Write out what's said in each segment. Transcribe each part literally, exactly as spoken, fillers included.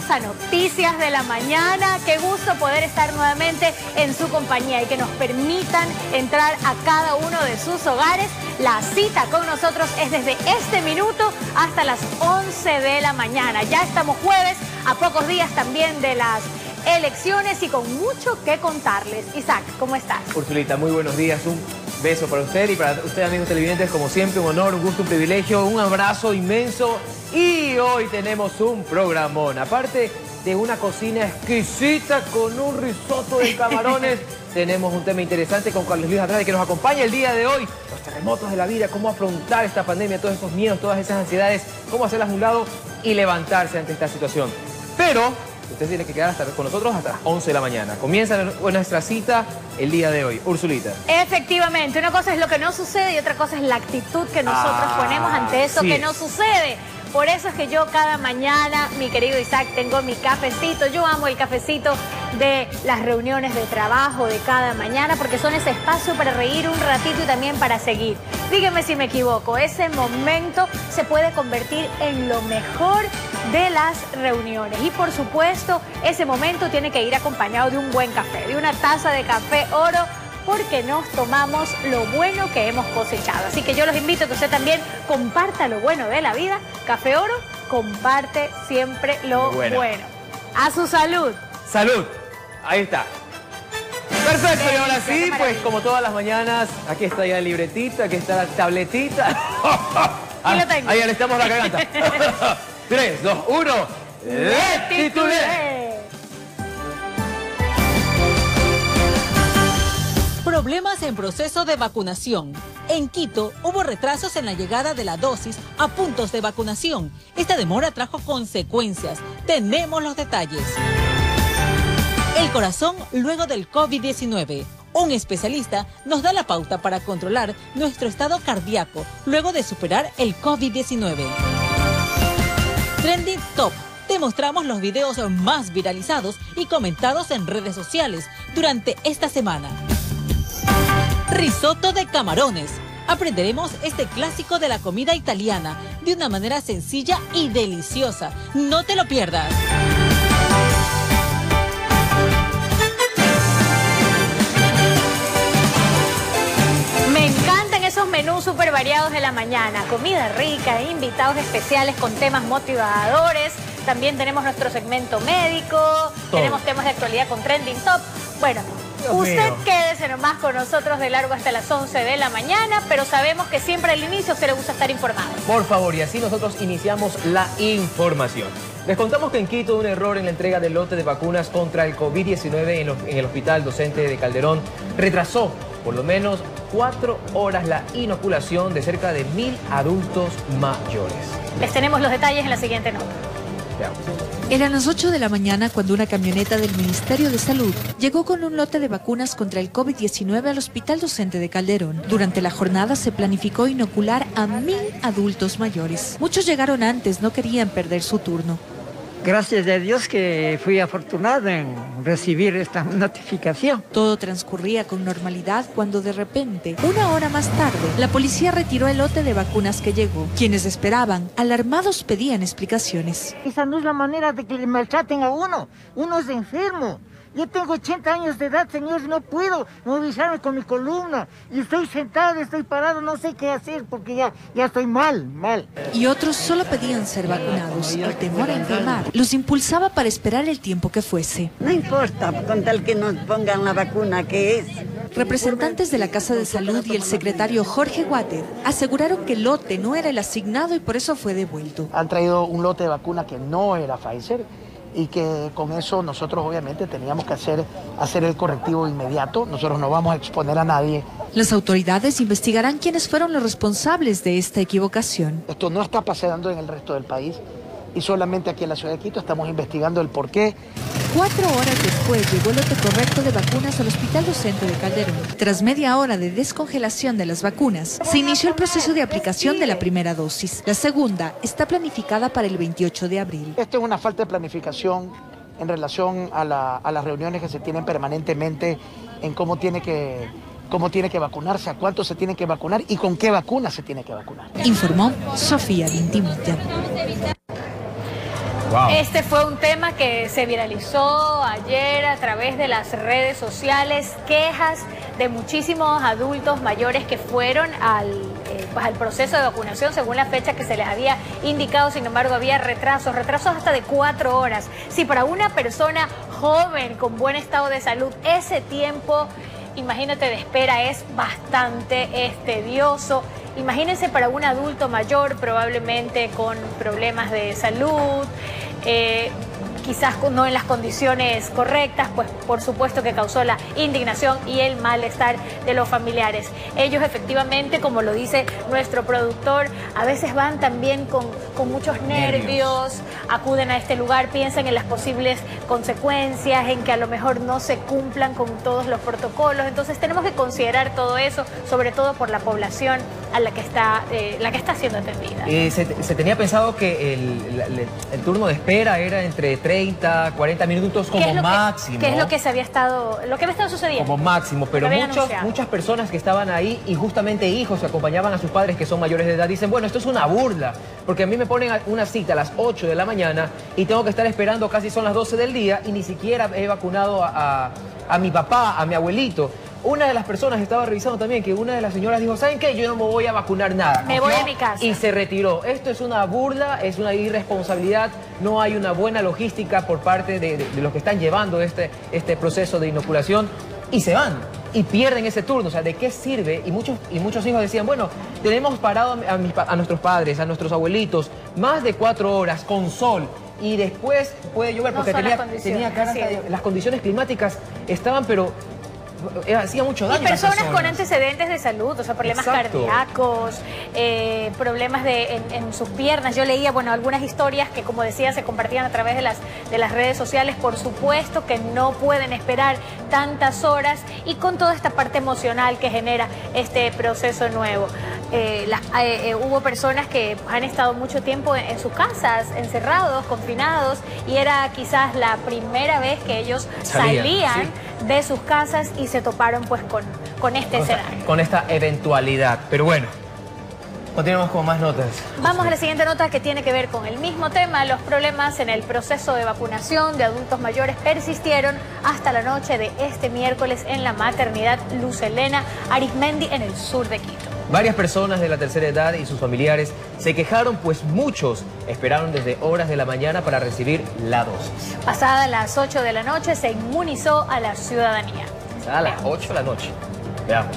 bienvenidos a Noticias de la Mañana. Qué gusto poder estar nuevamente en su compañía y que nos permitan entrar a cada uno de sus hogares. La cita con nosotros es desde este minuto hasta las once de la mañana. Ya estamos jueves, a pocos días también de las elecciones y con mucho que contarles. Isaac, ¿cómo estás? Ursulita, muy buenos días. Un beso para usted y para usted, amigos televidentes, como siempre, un honor, un gusto, un privilegio, un abrazo inmenso. Y hoy tenemos un programón, aparte de una cocina exquisita con un risotto de camarones. Tenemos un tema interesante con Carlos Luis Andrade que nos acompaña el día de hoy. Los terremotos de la vida, cómo afrontar esta pandemia, todos esos miedos, todas esas ansiedades, cómo hacerlas a un lado y levantarse ante esta situación. Pero usted tiene que quedar hasta con nosotros hasta las once de la mañana. Comienza nuestra cita el día de hoy. Ursulita. Efectivamente, una cosa es lo que no sucede y otra cosa es la actitud que nosotros ah, ponemos ante eso que es. no sucede. Por eso es que yo cada mañana, mi querido Isaac, tengo mi cafecito. Yo amo el cafecito de las reuniones de trabajo de cada mañana porque son ese espacio para reír un ratito y también para seguir. Dígame si me equivoco, ese momento se puede convertir en lo mejor de las reuniones. Y por supuesto, ese momento tiene que ir acompañado de un buen café, de una taza de café oro, porque nos tomamos lo bueno que hemos cosechado. Así que yo los invito a que usted también comparta lo bueno de la vida. Café Oro comparte siempre lo bueno. bueno. A su salud. Salud. Ahí está. Perfecto, y ahora sí, pues como todas las mañanas, aquí está ya el libretito, aquí está la tabletita. Aquí lo tengo. Ahí alistamos la garganta. tres, dos, uno. ¡Le titulé! Problemas en proceso de vacunación. En Quito hubo retrasos en la llegada de la dosis a puntos de vacunación. Esta demora trajo consecuencias. Tenemos los detalles. El corazón luego del COVID diecinueve. Un especialista nos da la pauta para controlar nuestro estado cardíaco luego de superar el COVID diecinueve. Trending Top. Te mostramos los videos más viralizados y comentados en redes sociales durante esta semana. Risotto de camarones. Aprenderemos este clásico de la comida italiana de una manera sencilla y deliciosa. No te lo pierdas. Me encantan esos menús súper variados de la mañana. Comida rica, invitados especiales con temas motivadores. También tenemos nuestro segmento médico. Todo. Tenemos temas de actualidad con Trending Top. Bueno, Dios usted mío. Quédese nomás con nosotros de largo hasta las once de la mañana, pero sabemos que siempre al inicio a usted le gusta estar informado. Por favor, y así nosotros iniciamos la información. Les contamos que en Quito un error en la entrega del lote de vacunas contra el COVID diecinueve en, lo, en el Hospital Docente de Calderón retrasó por lo menos cuatro horas la inoculación de cerca de mil adultos mayores. Les tenemos los detalles en la siguiente nota. Eran las ocho de la mañana cuando una camioneta del Ministerio de Salud llegó con un lote de vacunas contra el COVID diecinueve al Hospital Docente de Calderón. Durante la jornada se planificó inocular a mil adultos mayores. Muchos llegaron antes, no querían perder su turno. Gracias a Dios que fui afortunado en recibir esta notificación. Todo transcurría con normalidad cuando de repente, una hora más tarde, la policía retiró el lote de vacunas que llegó. Quienes esperaban, alarmados, pedían explicaciones. Esa no es la manera de que le maltraten a uno. Uno es enfermo. Yo tengo ochenta años de edad, señor, no puedo movilizarme con mi columna. Y estoy sentado, estoy parado, no sé qué hacer porque ya, ya estoy mal, mal. Y otros solo pedían ser vacunados. El temor a enfermar los impulsaba para esperar el tiempo que fuese. No importa, con tal que nos pongan la vacuna que es. Representantes de la Casa de Salud y el secretario Jorge Guater aseguraron que el lote no era el asignado y por eso fue devuelto. Han traído un lote de vacuna que no era Pfizer y que con eso nosotros obviamente teníamos que hacer, hacer el correctivo inmediato. Nosotros no vamos a exponer a nadie. Las autoridades investigarán quiénes fueron los responsables de esta equivocación. Esto no está pasando en el resto del país y solamente aquí en la ciudad de Quito estamos investigando el porqué. Cuatro horas después llegó el lote correcto de vacunas al Hospital Docente de Calderón. Tras media hora de descongelación de las vacunas, se inició el proceso de aplicación de la primera dosis. La segunda está planificada para el veintiocho de abril. Esto es una falta de planificación en relación a, la, a las reuniones que se tienen permanentemente en cómo tiene que... cómo tiene que vacunarse, a cuánto se tiene que vacunar y con qué vacuna se tiene que vacunar. Informó Sofía Vintimilla. Wow. Este fue un tema que se viralizó ayer a través de las redes sociales, quejas de muchísimos adultos mayores que fueron al, eh, pues al proceso de vacunación según la fecha que se les había indicado. Sin embargo, había retrasos, retrasos hasta de cuatro horas. Si para una persona joven con buen estado de salud ese tiempo, imagínate, de espera es bastante es tedioso. Imagínense para un adulto mayor, probablemente con problemas de salud, eh, quizás no en las condiciones correctas, pues por supuesto que causó la indignación y el malestar de los familiares. Ellos efectivamente, como lo dice nuestro productor, a veces van también con, con muchos nervios, nervios, acuden a este lugar, piensan en las posibles consecuencias, en que a lo mejor no se cumplan con todos los protocolos. Entonces tenemos que considerar todo eso, sobre todo por la población a la que está, eh, la que está siendo atendida. Eh, se, se tenía pensado que el, el, el turno de espera era entre treinta, cuarenta minutos como ¿Qué máximo. Que, ¿Qué es lo que se había estado, lo que había estado sucediendo? Como máximo, pero muchos, muchas personas que estaban ahí y justamente hijos que acompañaban a sus padres que son mayores de edad dicen, bueno, esto es una burla, porque a mí me ponen una cita a las ocho de la mañana y tengo que estar esperando, casi son las doce del día y ni siquiera he vacunado a, a, a mi papá, a mi abuelito. Una de las personas estaba revisando también que una de las señoras dijo, ¿saben qué? Yo no me voy a vacunar nada. Me voy a mi casa. Y se retiró. Esto es una burla, es una irresponsabilidad. No hay una buena logística por parte de, de, de los que están llevando este, este proceso de inoculación. Y se van. Y pierden ese turno. O sea, ¿de qué sirve? Y muchos, y muchos hijos decían, bueno, tenemos parado a, mis, a nuestros padres, a nuestros abuelitos, más de cuatro horas con sol. Y después puede llover, porque no tenía, tenía cara, las condiciones climáticas estaban, pero hacía mucho daño. Y personas, personas con antecedentes de salud, o sea, problemas Exacto. cardíacos, eh, problemas de, en, en sus piernas. Yo leía, bueno, algunas historias que, como decía, se compartían a través de las, de las redes sociales. Por supuesto que no pueden esperar tantas horas y con toda esta parte emocional que genera este proceso nuevo. Eh, la, eh, eh, hubo personas que han estado mucho tiempo en, en sus casas, encerrados, confinados, y era quizás la primera vez que ellos salían, salían sí. de sus casas y se toparon pues con, con este con escenario. Esta, con esta eventualidad. Pero bueno, continuamos con más notas. Vamos a la siguiente nota, que tiene que ver con el mismo tema. Los problemas en el proceso de vacunación de adultos mayores persistieron hasta la noche de este miércoles en la maternidad Luz Helena Arizmendi en el sur de Quito. Varias personas de la tercera edad y sus familiares se quejaron, pues muchos esperaron desde horas de la mañana para recibir la dosis. Pasadas las ocho de la noche se inmunizó a la ciudadanía. Pasada a las ocho de la noche. Veamos.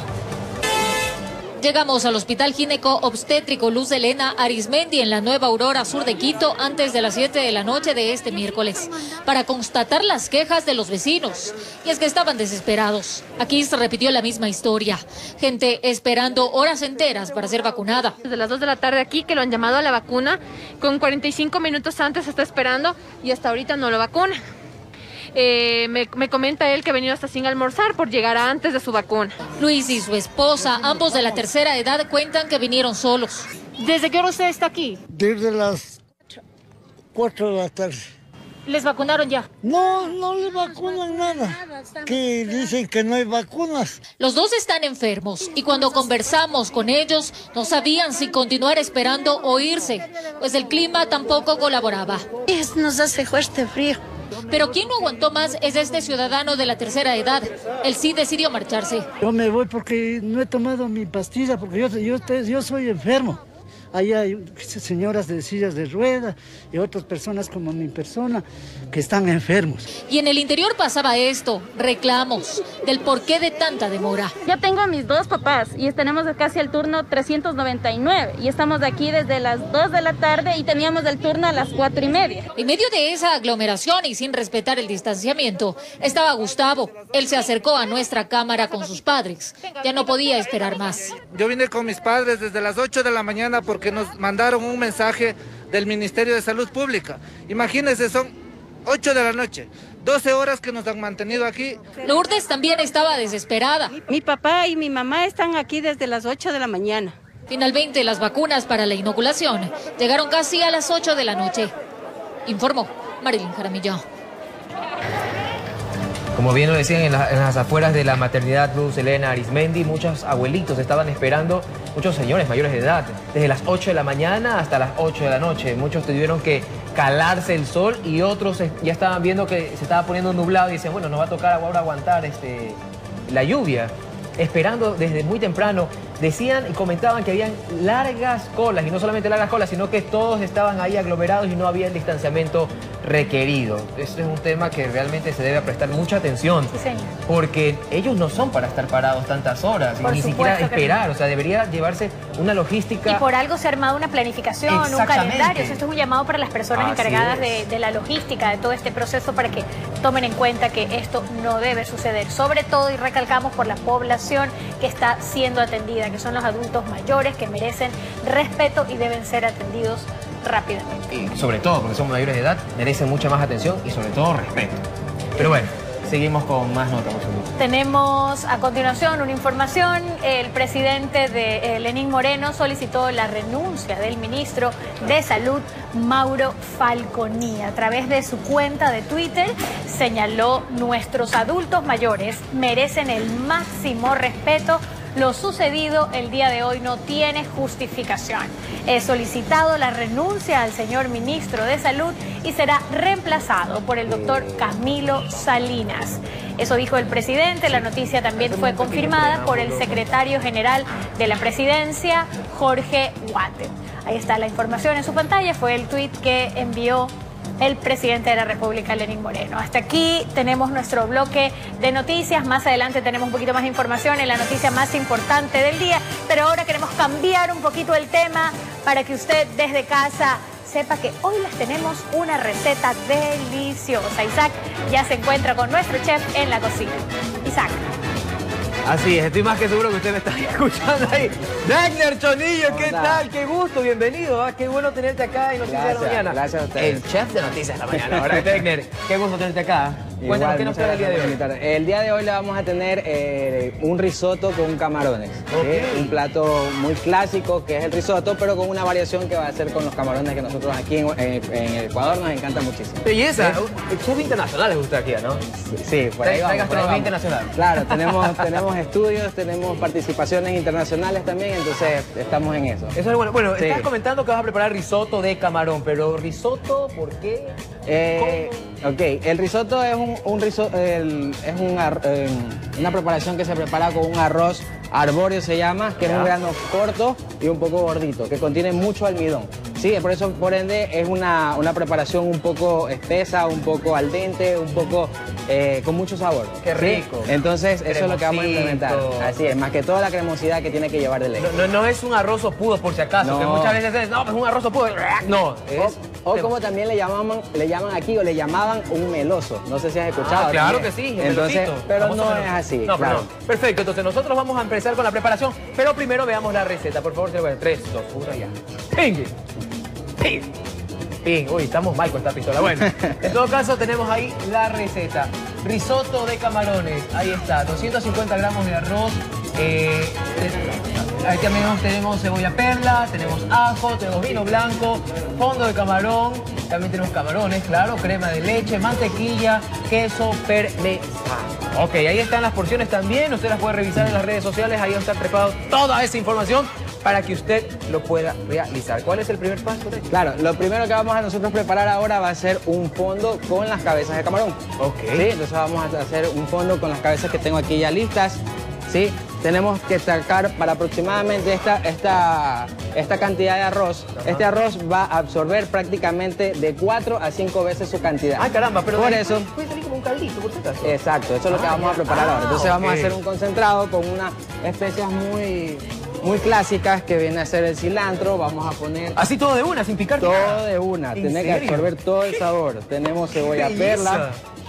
Llegamos al Hospital Gineco Obstétrico Luz Helena Arizmendi en la Nueva Aurora Sur de Quito antes de las siete de la noche de este miércoles para constatar las quejas de los vecinos. Y es que estaban desesperados. Aquí se repitió la misma historia. Gente esperando horas enteras para ser vacunada. Desde las dos de la tarde aquí que lo han llamado a la vacuna, con cuarenta y cinco minutos antes está esperando y hasta ahorita no lo vacuna. Eh, me, me comenta él que ha venido hasta sin almorzar por llegar antes de su vacuna. Luis y su esposa, ambos de la tercera edad, cuentan que vinieron solos. ¿Desde qué hora usted está aquí? Desde las cuatro de la tarde. ¿Les vacunaron ya? No, no les vacunan nada. Que dicen que no hay vacunas. Los dos están enfermos y cuando conversamos con ellos no sabían si continuar esperando o irse, pues el clima tampoco colaboraba. Nos hace fuerte frío. Pero quien no aguantó más es este ciudadano de la tercera edad. Él sí decidió marcharse. Yo me voy porque no he tomado mi pastilla, porque yo, yo, yo soy enfermo. Ahí hay señoras de sillas de ruedas y otras personas como mi persona que están enfermos. Y en el interior pasaba esto, reclamos del porqué de tanta demora. Yo tengo a mis dos papás y tenemos casi el turno trescientos noventa y nueve y estamos aquí desde las dos de la tarde y teníamos el turno a las cuatro y media. En medio de esa aglomeración y sin respetar el distanciamiento estaba Gustavo. Él se acercó a nuestra cámara con sus padres. Ya no podía esperar más. Yo vine con mis padres desde las ocho de la mañana porque que nos mandaron un mensaje del Ministerio de Salud Pública. Imagínense, son ocho de la noche, doce horas que nos han mantenido aquí. Lourdes también estaba desesperada. Mi papá y mi mamá están aquí desde las ocho de la mañana. Finalmente, las vacunas para la inoculación llegaron casi a las ocho de la noche. Informó Marilyn Jaramillo. Como bien lo decían, en, la, en las afueras de la maternidad Luz Helena Arizmendi, muchos abuelitos estaban esperando, muchos señores mayores de edad, desde las ocho de la mañana hasta las ocho de la noche. Muchos tuvieron que calarse el sol y otros ya estaban viendo que se estaba poniendo nublado y decían, bueno, nos va a tocar ahora aguantar este, la lluvia. Esperando desde muy temprano, decían y comentaban que habían largas colas, y no solamente largas colas, sino que todos estaban ahí aglomerados y no había el distanciamiento requerido. Este es un tema que realmente se debe prestar mucha atención, sí, señor. Porque ellos no son para estar parados tantas horas, y ni siquiera esperar, o sea, debería llevarse una logística. Y por algo se ha armado una planificación, un calendario. Esto es un llamado para las personas Así encargadas de, de la logística, de todo este proceso, para que tomen en cuenta que esto no debe suceder. Sobre todo, y recalcamos, por la población que está siendo atendida, que son los adultos mayores, que merecen respeto y deben ser atendidos rápidamente. Y sobre todo, porque son mayores de edad, merecen mucha más atención y sobre todo respeto. Pero bueno, seguimos con más notas. Tenemos a continuación una información. El presidente de eh, Lenín Moreno solicitó la renuncia del ministro de Salud, Mauro Falconi. A través de su cuenta de Twitter señaló: nuestros adultos mayores merecen el máximo respeto. Lo sucedido el día de hoy no tiene justificación. He solicitado la renuncia al señor ministro de Salud y será reemplazado por el doctor Camilo Salinas. Eso dijo el presidente. La noticia también fue confirmada por el secretario general de la presidencia, Jorge Guate. Ahí está la información en su pantalla. Fue el tuit que envió el presidente de la República, Lenín Moreno. Hasta aquí tenemos nuestro bloque de noticias. Más adelante tenemos un poquito más de información en la noticia más importante del día, pero ahora queremos cambiar un poquito el tema para que usted desde casa sepa que hoy les tenemos una receta deliciosa. Isaac ya se encuentra con nuestro chef en la cocina. Isaac. Así es, estoy más que seguro que usted me está escuchando ahí. Degner Chonillo, ¿qué Hola. tal? Qué gusto, bienvenido. ¿eh? Qué bueno tenerte acá en Noticias Gracias, de la Mañana. gracias a ustedes. El chef de Noticias de la Mañana. Ahora, Degner, qué gusto tenerte acá. Igual, Cuéntanos, ¿qué nos trae el día de hoy? hoy? El día de hoy le vamos a tener eh, un risotto con camarones. Okay. ¿sí? Un plato muy clásico que es el risotto, pero con una variación que va a ser con los camarones que nosotros aquí en, en, en Ecuador nos encanta muchísimo. Belleza, ¿Sí? el chef internacional es usted aquí, ¿no? Sí, por ahí Hay vamos, por ahí gastronomía vamos. internacional. Claro, tenemos, tenemos estudios, tenemos participaciones internacionales también, entonces estamos en eso. Eso es bueno. Bueno, Sí. estás comentando que vas a preparar risotto de camarón, pero risotto, ¿por qué? Eh, ok, el risotto es un, un riso- el- es un ar- eh, una preparación que se prepara con un arroz arbóreo, se llama, que es un grano corto y un poco gordito, que contiene mucho almidón. Sí, por eso, por ende, es una, una preparación un poco espesa, un poco al dente, un poco eh, con mucho sabor. Qué rico. ¿sí? Entonces, eso es lo que vamos a implementar. Cremosito. Así es, más que toda la cremosidad que tiene que llevar de leche. No, no, no es un arroz opudo, por si acaso, No. que muchas veces es, no, pues un arroz opudo. No, es... O, o como también le llamaban, le llaman aquí o le llamaban un meloso. No sé si has escuchado. Ah, claro también. que sí, el Entonces, melocito. pero Famoso no melocito. es así. No, claro. pero no. Perfecto, entonces nosotros vamos a empezar con la preparación, pero primero veamos la receta. Por favor, señor. tres, dos, uno, ya. ¡Ping! ¡Ping! ¡Ping! Uy, estamos mal con esta pistola. Bueno, en todo caso tenemos ahí la receta. Risotto de camarones, ahí está, doscientos cincuenta gramos de arroz. Eh, ahí también tenemos cebolla perla, tenemos ajo, tenemos vino blanco, fondo de camarón, también tenemos camarones, claro, crema de leche, mantequilla, queso parmesano. Ok, ahí están las porciones también, usted las puede revisar en las redes sociales, ahí está preparado toda esa información para que usted lo pueda realizar. ¿Cuál es el primer paso? Claro, lo primero que vamos a nosotros preparar ahora va a ser un fondo con las cabezas de camarón. Ok. ¿Sí? Entonces vamos a hacer un fondo con las cabezas que tengo aquí ya listas. ¿Sí? Tenemos que sacar para aproximadamente esta, esta, esta cantidad de arroz. Ajá. Este arroz va a absorber prácticamente de cuatro a cinco veces su cantidad. Ay, caramba, pero por de ahí eso. puede salir como un caldito, por si acaso. Exacto, eso es lo que Ah, vamos a ya. preparar Ah, ahora. Entonces vamos a ok. hacer un concentrado con unas especias muy, muy clásicas que viene a ser el cilantro. Vamos a poner Así todo de una, sin picar. todo de una. ¿En Tiene que serio? absorber todo el sabor. Tenemos cebolla Belleza. perla.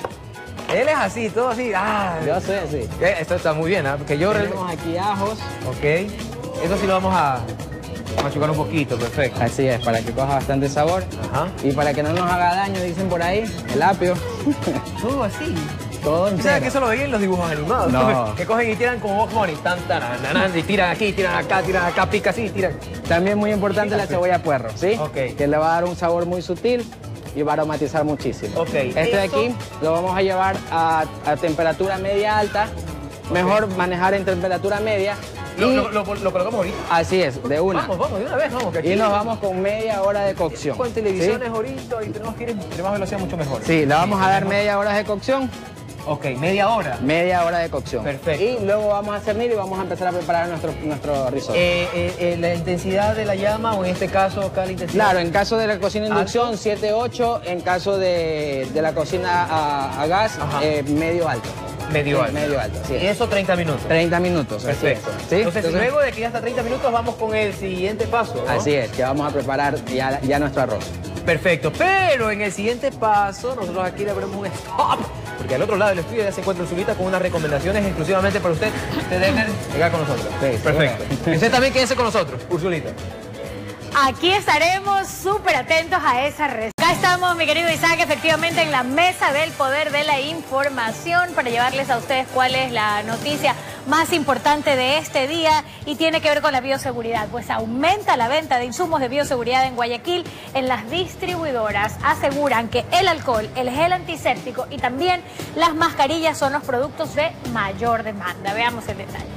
Él es así, todo así. Ah, Yo soy así. Eh, Esto está muy bien, ¿ah? Porque yo Tenemos realmente... aquí ajos. Ok. Eso sí lo vamos a machucar un poquito, perfecto. Así es, para que coja bastante sabor. Ajá. Y para que no nos haga daño, dicen por ahí, el apio. Todo así. Todo ¿Sabes entero. que eso lo veía en los dibujos animados? No. Que cogen y tiran como Box Bunny. Tan, tan, tan, tan, y tiran aquí, tiran acá, tiran acá, pica así, tiran. También muy importante la Fíjate. cebolla puerro, ¿sí? Ok. Que le va a dar un sabor muy sutil y va a aromatizar muchísimo. Ok, Este de eso- aquí lo vamos a llevar a, a temperatura media alta. Mejor manejar en temperatura media ¿Lo, y, lo, lo, lo colocamos ahorita? Así es, de una. Vamos, vamos, de una vez, vamos. Que aquí y nos vamos con media hora de cocción. Con televisiones ¿sí? ahorita y tenemos que ir entre más velocidad mucho mejor. Sí, le vamos a dar media hora de cocción. Ok, media hora. Media hora de cocción. Perfecto. Y luego vamos a cernir y vamos a empezar a preparar nuestro, nuestro risotto. Eh, eh, eh, ¿La intensidad de la llama o en este caso acá la intensidad? Claro, en caso de la cocina inducción, ¿alto? siete ocho. En caso de, de la cocina a, a gas, eh, medio alto. Medio sí, alto. Medio alto, sí. Y eso treinta minutos. treinta minutos, perfecto. Así es. ¿Sí? Entonces, Entonces, luego de que ya está treinta minutos, vamos con el siguiente paso, ¿no? Así es, que vamos a preparar ya, ya nuestro arroz. Perfecto, pero en el siguiente paso, nosotros aquí le ponemos un stop, porque al otro lado del estudio ya se encuentra Ursulita con unas recomendaciones exclusivamente para usted. Usted debe llegar con nosotros. Sí, perfecto. Y usted también quédese con nosotros, Ursulita. Aquí estaremos súper atentos a esa receta. Acá estamos, mi querido Isaac, efectivamente en la mesa del poder de la información para llevarles a ustedes cuál es la noticia más importante de este día y tiene que ver con la bioseguridad. Pues aumenta la venta de insumos de bioseguridad en Guayaquil. En las distribuidoras aseguran que el alcohol, el gel antiséptico y también las mascarillas son los productos de mayor demanda. Veamos el detalle.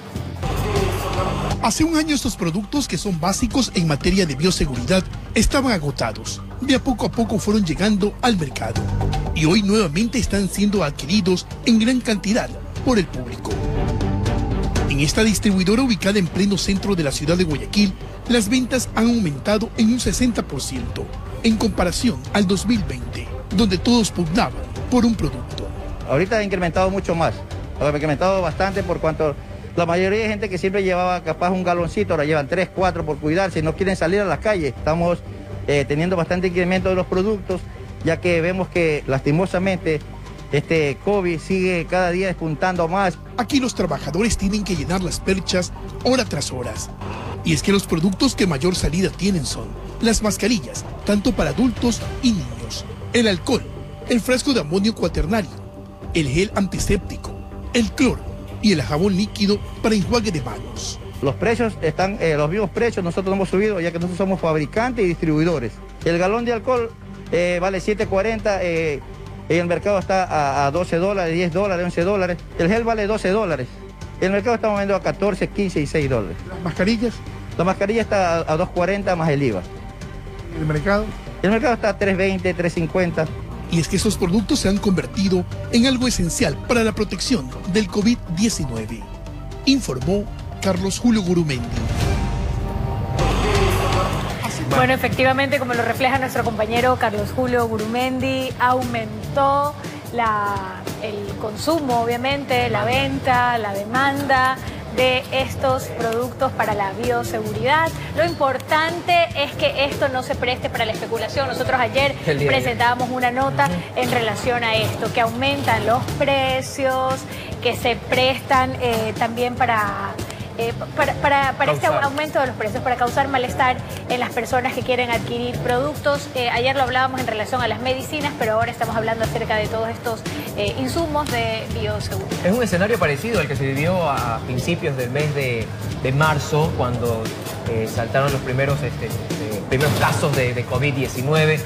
Hace un año estos productos, que son básicos en materia de bioseguridad, estaban agotados. De a poco a poco fueron llegando al mercado y hoy nuevamente están siendo adquiridos en gran cantidad por el público. En esta distribuidora ubicada en pleno centro de la ciudad de Guayaquil, las ventas han aumentado en un sesenta por ciento en comparación al dos mil veinte, donde todos pugnaban por un producto. Ahorita ha incrementado mucho más, ha incrementado bastante por cuanto la mayoría de gente que siempre llevaba capaz un galoncito, ahora llevan tres, cuatro por cuidarse, no quieren salir a las calles. Estamos eh, teniendo bastante incremento de los productos, ya que vemos que lastimosamente este COVID sigue cada día despuntando más. Aquí los trabajadores tienen que llenar las perchas hora tras hora. Y es que los productos que mayor salida tienen son las mascarillas, tanto para adultos y niños, el alcohol, el frasco de amonio cuaternario, el gel antiséptico, el cloro y el jabón líquido para enjuague de manos. Los precios están, eh, los mismos precios nosotros no hemos subido, ya que nosotros somos fabricantes y distribuidores. El galón de alcohol eh, vale siete cuarenta, eh, en el mercado está a, a doce dólares, diez dólares, once dólares. El gel vale doce dólares. En el mercado estamos vendiendo a catorce, quince y seis dólares. ¿Las mascarillas? La mascarilla está a, a dos cuarenta más el I V A. ¿El mercado? El mercado está a tres veinte, tres cincuenta. Y es que estos productos se han convertido en algo esencial para la protección del COVID diecinueve, informó Carlos Julio Gurumendi. Bueno, efectivamente, como lo refleja nuestro compañero Carlos Julio Gurumendi, aumentó la, el consumo, obviamente, la venta, la demanda de estos productos para la bioseguridad. Lo importante es que esto no se preste para la especulación. Nosotros ayer presentábamos una nota en relación a esto, que aumentan los precios, que se prestan eh, también para... Eh, para, para, para este aumento de los precios, para causar malestar en las personas que quieren adquirir productos. Eh, ayer lo hablábamos en relación a las medicinas, pero ahora estamos hablando acerca de todos estos eh, insumos de bioseguridad. Es un escenario parecido al que se vivió a principios del mes de, de marzo, cuando eh, saltaron los primeros, este, eh, primeros casos de, de COVID diecinueve.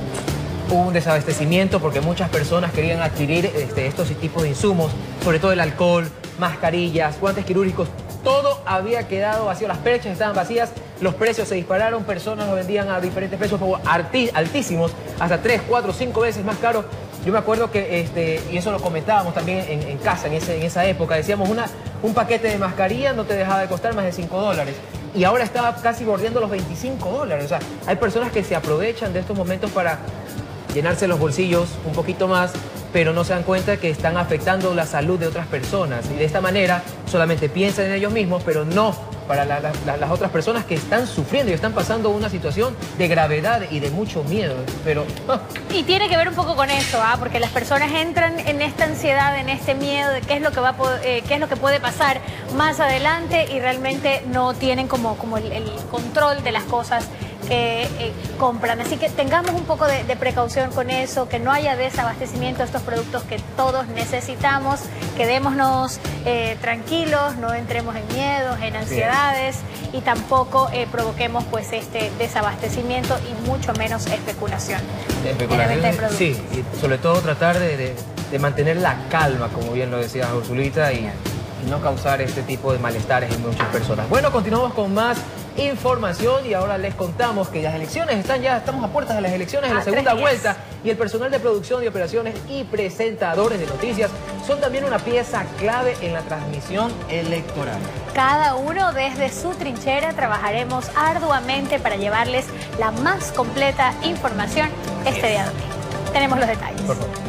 Hubo un desabastecimiento porque muchas personas querían adquirir este, estos tipos de insumos, sobre todo el alcohol, mascarillas, guantes quirúrgicos. Todo había quedado vacío, las perchas estaban vacías, los precios se dispararon, personas lo vendían a diferentes precios altísimos, hasta tres, cuatro, cinco veces más caro. Yo me acuerdo que, este, y eso lo comentábamos también en, en casa en, ese, en esa época, decíamos, una, un paquete de mascarilla no te dejaba de costar más de cinco dólares. Y ahora estaba casi bordeando los veinticinco dólares. O sea, hay personas que se aprovechan de estos momentos para llenarse los bolsillos un poquito más, pero no se dan cuenta que están afectando la salud de otras personas. Y de esta manera solamente piensan en ellos mismos, pero no para la, la, las otras personas que están sufriendo y están pasando una situación de gravedad y de mucho miedo. Pero, ah. Y tiene que ver un poco con eso, ¿ah? Porque las personas entran en esta ansiedad, en este miedo de qué es lo que va a poder, eh, qué es lo que puede pasar más adelante y realmente no tienen como, como el, el control de las cosas que eh, compran. Así que tengamos un poco de, de precaución con eso, que no haya desabastecimiento de estos productos que todos necesitamos, quedémonos eh, tranquilos, no entremos en miedos, en ansiedades y tampoco eh, provoquemos pues este desabastecimiento y mucho menos especulación. De especulación, de sí, y sobre todo tratar de, de, de mantener la calma, como bien lo decía Ursulita, y y no causar este tipo de malestares en muchas personas. Bueno, continuamos con más información y ahora les contamos que las elecciones están ya, estamos a puertas de las elecciones de la segunda vuelta y el personal de producción de operaciones y presentadores de noticias son también una pieza clave en la transmisión electoral. Cada uno desde su trinchera trabajaremos arduamente para llevarles la más completa información este día de hoy. Tenemos los detalles. Por favor.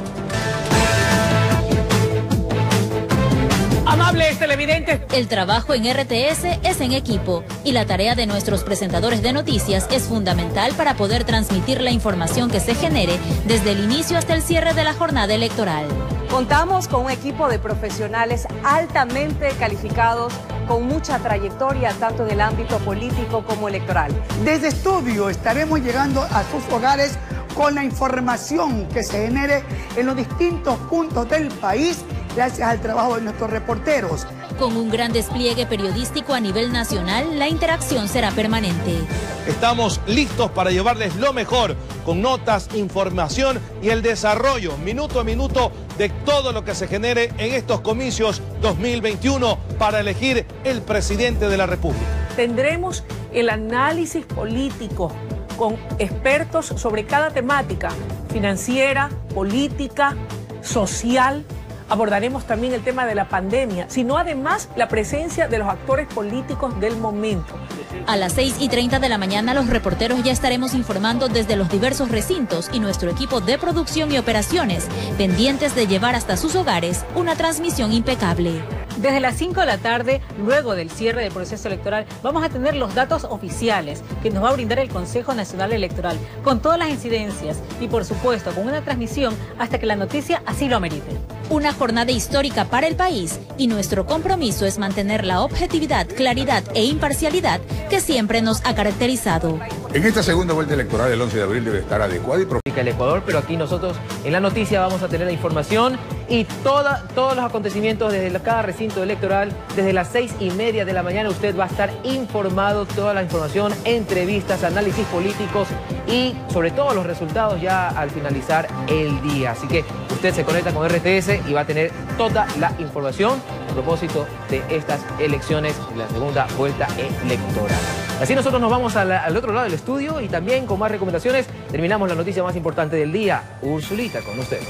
Amables televidentes. El trabajo en R T S es en equipo y la tarea de nuestros presentadores de noticias es fundamental para poder transmitir la información que se genere desde el inicio hasta el cierre de la jornada electoral. Contamos con un equipo de profesionales altamente calificados, con mucha trayectoria tanto en el ámbito político como electoral. Desde estudio estaremos llegando a sus hogares con la información que se genere en los distintos puntos del país gracias al trabajo de nuestros reporteros. Con un gran despliegue periodístico a nivel nacional, la interacción será permanente. Estamos listos para llevarles lo mejor, con notas, información y el desarrollo minuto a minuto de todo lo que se genere en estos comicios dos mil veintiuno para elegir el presidente de la República. Tendremos el análisis político con expertos sobre cada temática, financiera, política, social. Abordaremos también el tema de la pandemia, sino además la presencia de los actores políticos del momento. A las seis y treinta de la mañana los reporteros ya estaremos informando desde los diversos recintos y nuestro equipo de producción y operaciones, pendientes de llevar hasta sus hogares una transmisión impecable. Desde las cinco de la tarde, luego del cierre del proceso electoral, vamos a tener los datos oficiales que nos va a brindar el Consejo Nacional Electoral, con todas las incidencias y por supuesto con una transmisión hasta que la noticia así lo amerite. Una jornada histórica para el país y nuestro compromiso es mantener la objetividad, claridad e imparcialidad que siempre nos ha caracterizado. En esta segunda vuelta electoral, el once de abril debe estar adecuado y propicio. El Ecuador, pero aquí nosotros en la noticia vamos a tener la información y toda, todos los acontecimientos desde cada recinto electoral, desde las seis y media de la mañana usted va a estar informado, toda la información, entrevistas, análisis políticos y sobre todo los resultados ya al finalizar el día. Así que usted se conecta con R T S y va a tener toda la información a propósito de estas elecciones de la segunda vuelta electoral. Así nosotros nos vamos al, al otro lado del estudio y también con más recomendaciones terminamos la noticia más importante del día. Ursulita, con usted.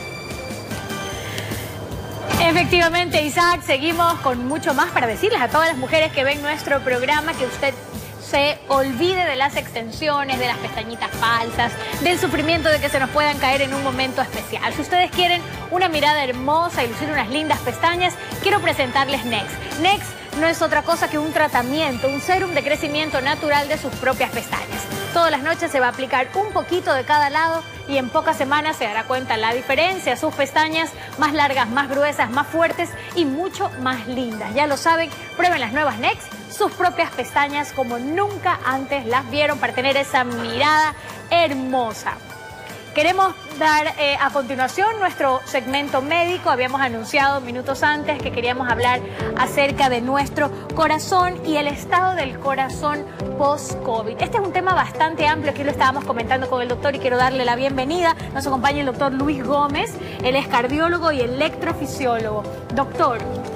Efectivamente, Isaac, seguimos con mucho más para decirles a todas las mujeres que ven nuestro programa que usted se olvide de las extensiones, de las pestañitas falsas, del sufrimiento de que se nos puedan caer en un momento especial. Si ustedes quieren una mirada hermosa y lucir unas lindas pestañas, quiero presentarles Next. Next no es otra cosa que un tratamiento, un serum de crecimiento natural de sus propias pestañas. Todas las noches se va a aplicar un poquito de cada lado y en pocas semanas se dará cuenta la diferencia. Sus pestañas más largas, más gruesas, más fuertes y mucho más lindas. Ya lo saben, prueben las nuevas Next, sus propias pestañas como nunca antes las vieron para tener esa mirada hermosa. Queremos dar eh, a continuación nuestro segmento médico. Habíamos anunciado minutos antes que queríamos hablar acerca de nuestro corazón y el estado del corazón post-COVID. Este es un tema bastante amplio, aquí lo estábamos comentando con el doctor y quiero darle la bienvenida. Nos acompaña el doctor Luis Gómez, él es cardiólogo y electrofisiólogo. Doctor,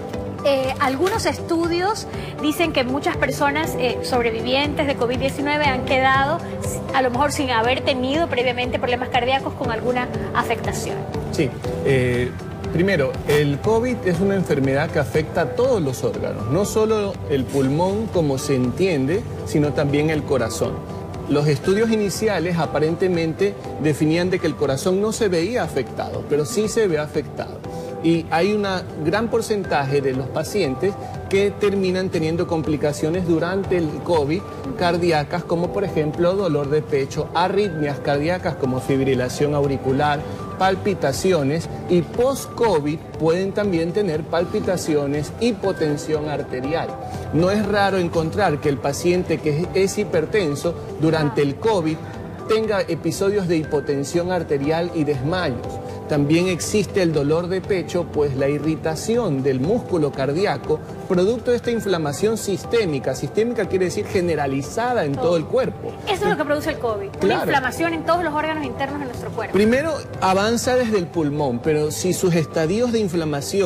Eh, algunos estudios dicen que muchas personas eh, sobrevivientes de COVID diecinueve han quedado a lo mejor sin haber tenido previamente problemas cardíacos con alguna afectación. Sí, eh, primero, el COVID es una enfermedad que afecta a todos los órganos, no solo el pulmón como se entiende, sino también el corazón. Los estudios iniciales aparentemente definían de que el corazón no se veía afectado, pero sí se ve afectado. Y hay un gran porcentaje de los pacientes que terminan teniendo complicaciones durante el COVID cardíacas, como por ejemplo dolor de pecho, arritmias cardíacas como fibrilación auricular, palpitaciones y post-COVID pueden también tener palpitaciones, hipotensión arterial. No es raro encontrar que el paciente que es hipertenso durante el COVID tenga episodios de hipotensión arterial y desmayos. También existe el dolor de pecho, pues la irritación del músculo cardíaco, producto de esta inflamación sistémica. Sistémica quiere decir generalizada en todo, todo el cuerpo. Eso es lo que produce el COVID, claro. Una inflamación en todos los órganos internos de nuestro cuerpo. Primero avanza desde el pulmón, pero si sus estadios de inflamación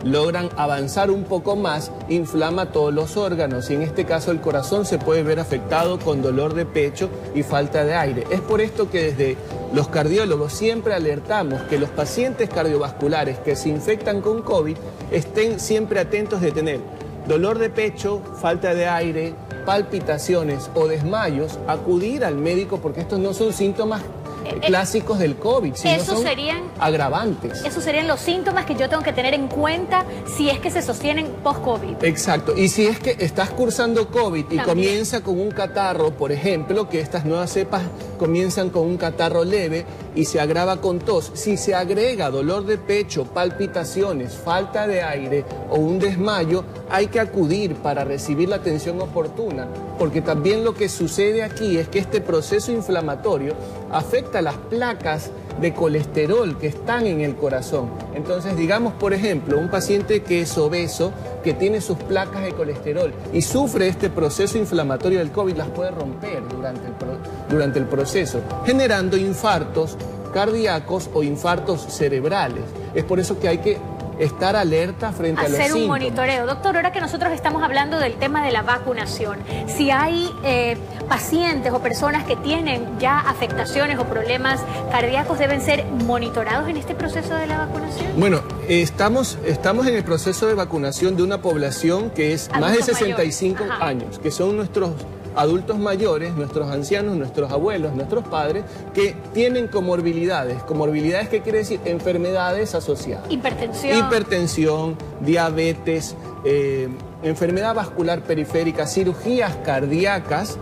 logran avanzar un poco más, inflama todos los órganos y en este caso el corazón se puede ver afectado con dolor de pecho y falta de aire. Es por esto que desde los cardiólogos siempre alertamos que los pacientes cardiovasculares que se infectan con COVID estén siempre atentos de tener dolor de pecho, falta de aire, palpitaciones o desmayos, acudir al médico porque estos no son síntomas eh, clásicos del COVID, sino esos son serían, agravantes. Esos serían los síntomas que yo tengo que tener en cuenta si es que se sostienen post-COVID. Exacto, y si es que estás cursando COVID y También. comienza con un catarro, por ejemplo, que estas nuevas cepas comienzan con un catarro leve y se agrava con tos, si se agrega dolor de pecho, palpitaciones, falta de aire o un desmayo, hay que acudir para recibir la atención oportuna, porque también lo que sucede aquí es que este proceso inflamatorio afecta las placas de colesterol que están en el corazón. Entonces, digamos, por ejemplo, un paciente que es obeso, que tiene sus placas de colesterol y sufre este proceso inflamatorio del COVID, las puede romper durante el, pro, durante el proceso, generando infartos cardíacos o infartos cerebrales. Es por eso que hay que estar alerta frente a los hacer un síntomas. monitoreo. Doctor, ahora que nosotros estamos hablando del tema de la vacunación, si hay eh, pacientes o personas que tienen ya afectaciones o problemas cardíacos, ¿deben ser monitorados en este proceso de la vacunación? Bueno, estamos, estamos en el proceso de vacunación de una población que es más de sesenta y cinco años, que son nuestros adultos mayores, nuestros ancianos, nuestros abuelos, nuestros padres, que tienen comorbilidades. ¿Comorbilidades qué quiere decir? Enfermedades asociadas. Hipertensión. Hipertensión, diabetes, eh, enfermedad vascular periférica, cirugías cardíacas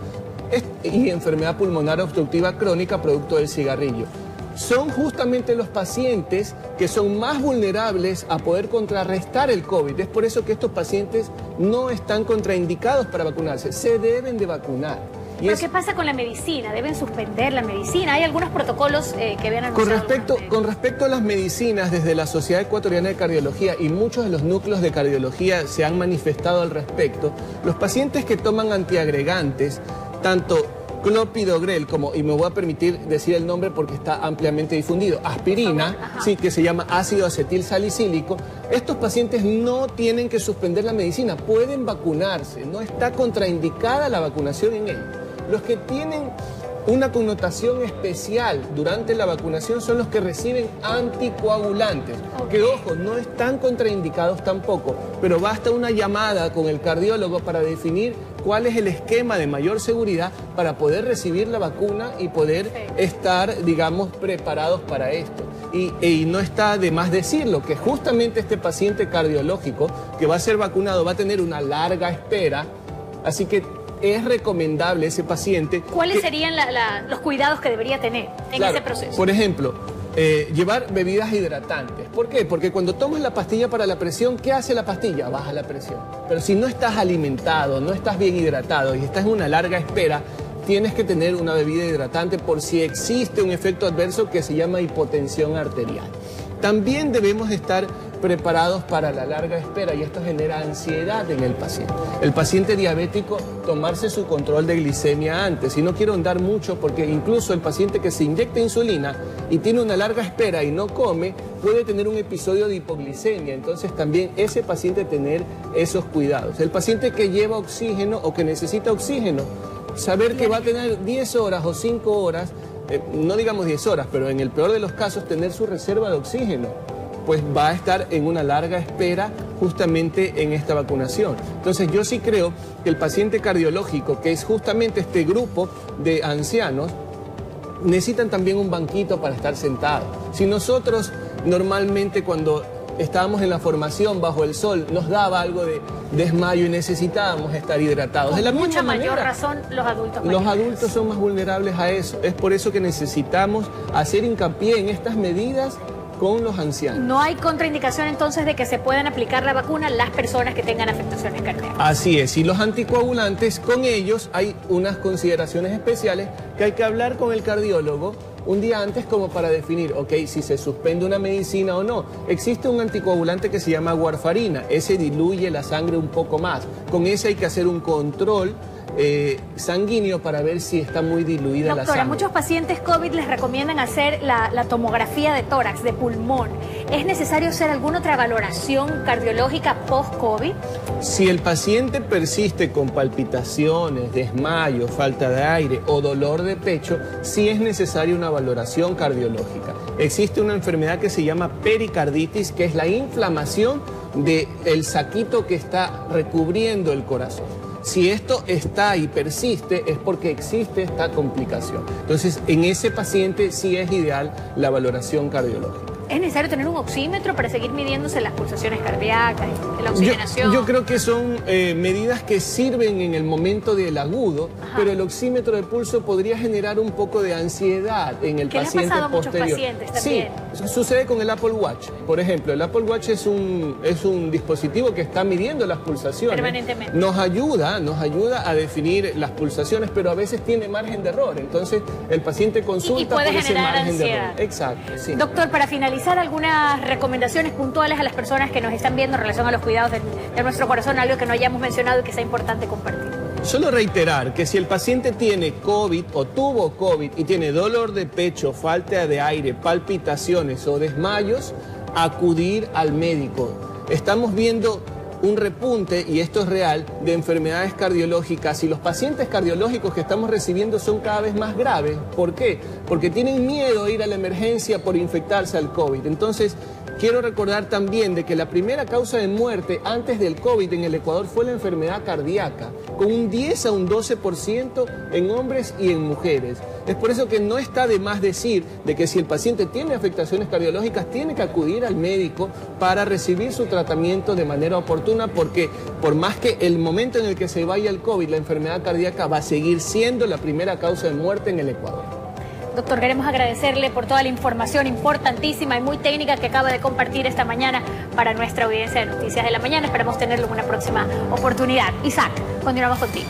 y enfermedad pulmonar obstructiva crónica producto del cigarrillo. Son justamente los pacientes que son más vulnerables a poder contrarrestar el COVID. Es por eso que estos pacientes no están contraindicados para vacunarse. Se deben de vacunar. Y ¿Pero es... qué pasa con la medicina? ¿Deben suspender la medicina? ¿Hay algunos protocolos eh, que habían Con anunciado? respecto, con respecto a las medicinas, desde la Sociedad Ecuatoriana de Cardiología y muchos de los núcleos de cardiología se han manifestado al respecto, los pacientes que toman antiagregantes, tanto clopidogrel como, y me voy a permitir decir el nombre porque está ampliamente difundido, aspirina, sí, que se llama ácido acetil salicílico, estos pacientes no tienen que suspender la medicina, pueden vacunarse, no está contraindicada la vacunación en ellos. Los que tienen una connotación especial durante la vacunación son los que reciben anticoagulantes, que ojo, no están contraindicados tampoco, pero basta una llamada con el cardiólogo para definir cuál es el esquema de mayor seguridad para poder recibir la vacuna y poder estar, digamos, preparados para esto. Y, y no está de más decirlo, que justamente este paciente cardiológico que va a ser vacunado va a tener una larga espera, así que es recomendable ese paciente... ¿Cuáles que, serían la, la, los cuidados que debería tener en claro, ese proceso? Por ejemplo, eh, llevar bebidas hidratantes. ¿Por qué? Porque cuando tomas la pastilla para la presión, ¿qué hace la pastilla? Baja la presión. Pero si no estás alimentado, no estás bien hidratado y estás en una larga espera, tienes que tener una bebida hidratante por si existe un efecto adverso que se llama hipotensión arterial. También debemos estar preparados para la larga espera y esto genera ansiedad en el paciente. El paciente diabético, tomarse su control de glicemia antes. Y no quiero andar mucho porque incluso el paciente que se inyecta insulina y tiene una larga espera y no come, puede tener un episodio de hipoglicemia. Entonces también ese paciente tener esos cuidados. El paciente que lleva oxígeno o que necesita oxígeno, saber que va a tener diez horas o cinco horas, eh, no digamos diez horas, pero en el peor de los casos tener su reserva de oxígeno, pues va a estar en una larga espera justamente en esta vacunación. Entonces yo sí creo que el paciente cardiológico, que es justamente este grupo de ancianos, necesitan también un banquito para estar sentados. Si nosotros normalmente cuando estábamos en la formación bajo el sol nos daba algo de desmayo y necesitábamos estar hidratados. Con de la mucha misma mayor manera, razón los adultos los mayores. adultos son más vulnerables a eso. Es por eso que necesitamos hacer hincapié en estas medidas con los ancianos. No hay contraindicación entonces de que se puedan aplicar la vacuna las personas que tengan afectaciones cardíacas. Así es, y los anticoagulantes, con ellos hay unas consideraciones especiales que hay que hablar con el cardiólogo un día antes como para definir, ok, si se suspende una medicina o no. Existe un anticoagulante que se llama warfarina, ese diluye la sangre un poco más, con ese hay que hacer un control eh, sanguíneo para ver si está muy diluida Doctora, la sangre. a muchos pacientes COVID les recomiendan hacer la, la tomografía de tórax, de pulmón. ¿Es necesario hacer alguna otra valoración cardiológica post-COVID? Si el paciente persiste con palpitaciones, desmayo, falta de aire o dolor de pecho, sí es necesaria una valoración cardiológica. Existe una enfermedad que se llama pericarditis, que es la inflamación del saquito que está recubriendo el corazón. Si esto está y persiste es porque existe esta complicación. Entonces, en ese paciente sí es ideal la valoración cardiológica. ¿Es necesario tener un oxímetro para seguir midiéndose las pulsaciones cardíacas, la oxigenación? Yo, yo creo que son eh, medidas que sirven en el momento del agudo, Ajá. pero el oxímetro de pulso podría generar un poco de ansiedad en el ¿Qué paciente le ha pasado posterior. A muchos pacientes también? Sí, sucede con el Apple Watch. Por ejemplo, el Apple Watch es un, es un dispositivo que está midiendo las pulsaciones. Permanentemente. Nos ayuda, nos ayuda a definir las pulsaciones, pero a veces tiene margen de error. Entonces, el paciente consulta y, y puede por ese generar margen ansiedad. de error. Exacto, sí. Doctor, para finalizar, algunas recomendaciones puntuales a las personas que nos están viendo en relación a los cuidados de, de nuestro corazón, algo que no hayamos mencionado y que sea importante compartir. Solo reiterar que si el paciente tiene COVID o tuvo COVID y tiene dolor de pecho, falta de aire, palpitaciones o desmayos, acudir al médico. Estamos viendo un repunte, y esto es real, de enfermedades cardiológicas, y los pacientes cardiológicos que estamos recibiendo son cada vez más graves. ¿Por qué? Porque tienen miedo a ir a la emergencia por infectarse al COVID. Entonces, quiero recordar también de que la primera causa de muerte antes del COVID en el Ecuador fue la enfermedad cardíaca, con un diez a un doce por ciento en hombres y en mujeres. Es por eso que no está de más decir de que si el paciente tiene afectaciones cardiológicas, tiene que acudir al médico para recibir su tratamiento de manera oportuna, porque por más que el momento en el que se vaya el COVID, la enfermedad cardíaca va a seguir siendo la primera causa de muerte en el Ecuador. Doctor, queremos agradecerle por toda la información importantísima y muy técnica que acaba de compartir esta mañana para nuestra audiencia de Noticias de la Mañana. Esperamos tenerlo en una próxima oportunidad. Isaac, continuamos contigo.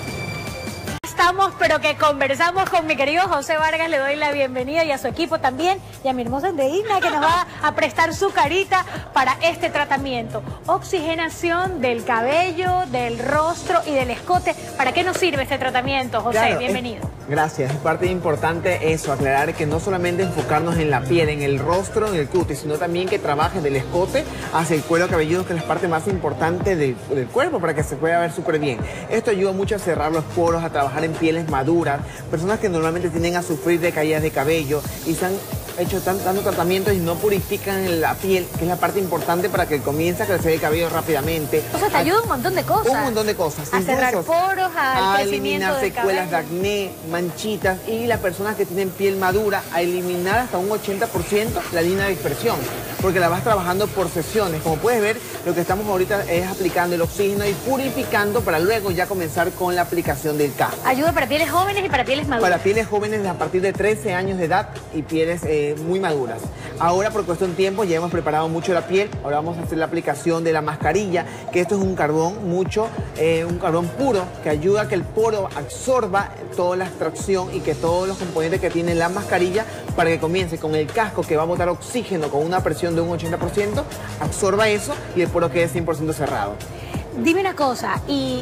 Estamos, pero que conversamos con mi querido José Vargas. Le doy la bienvenida y a su equipo también, y a mi hermosa Andeína, que nos va a prestar su carita para este tratamiento. Oxigenación del cabello, del rostro y del escote. ¿Para qué nos sirve este tratamiento, José? Claro, bienvenido. Es, gracias. Es parte importante eso, aclarar que no solamente enfocarnos en la piel, en el rostro, en el cutis, sino también que trabaje del escote hacia el cuero cabelludo, que es la parte más importante del, del cuerpo, para que se pueda ver súper bien. Esto ayuda mucho a cerrar los poros, a trabajar en pieles maduras, personas que normalmente tienden a sufrir de caídas de cabello y se han hecho tantos tratamientos y no purifican la piel, que es la parte importante para que comience a crecer el cabello rápidamente. O sea, te ayuda un montón de cosas. Un montón de cosas. A cerrar poros, al a crecimiento eliminar del secuelas cabello. de acné, manchitas, y las personas que tienen piel madura, a eliminar hasta un ochenta por ciento la línea de dispersión, porque la vas trabajando por sesiones. Como puedes ver, lo que estamos ahorita es aplicando el oxígeno y purificando para luego ya comenzar con la aplicación del casco. Ayuda para pieles jóvenes y para pieles maduras. Para pieles jóvenes a partir de trece años de edad y pieles eh, muy maduras. Ahora, por cuestión de tiempo, ya hemos preparado mucho la piel. Ahora vamos a hacer la aplicación de la mascarilla, que esto es un carbón mucho, eh, un carbón puro, que ayuda a que el poro absorba toda la extracción y que todos los componentes que tiene la mascarilla, para que comience con el casco, que va a botar oxígeno con una presión de un ochenta por ciento, absorba eso y el poro quede cien por ciento cerrado. Dime una cosa, y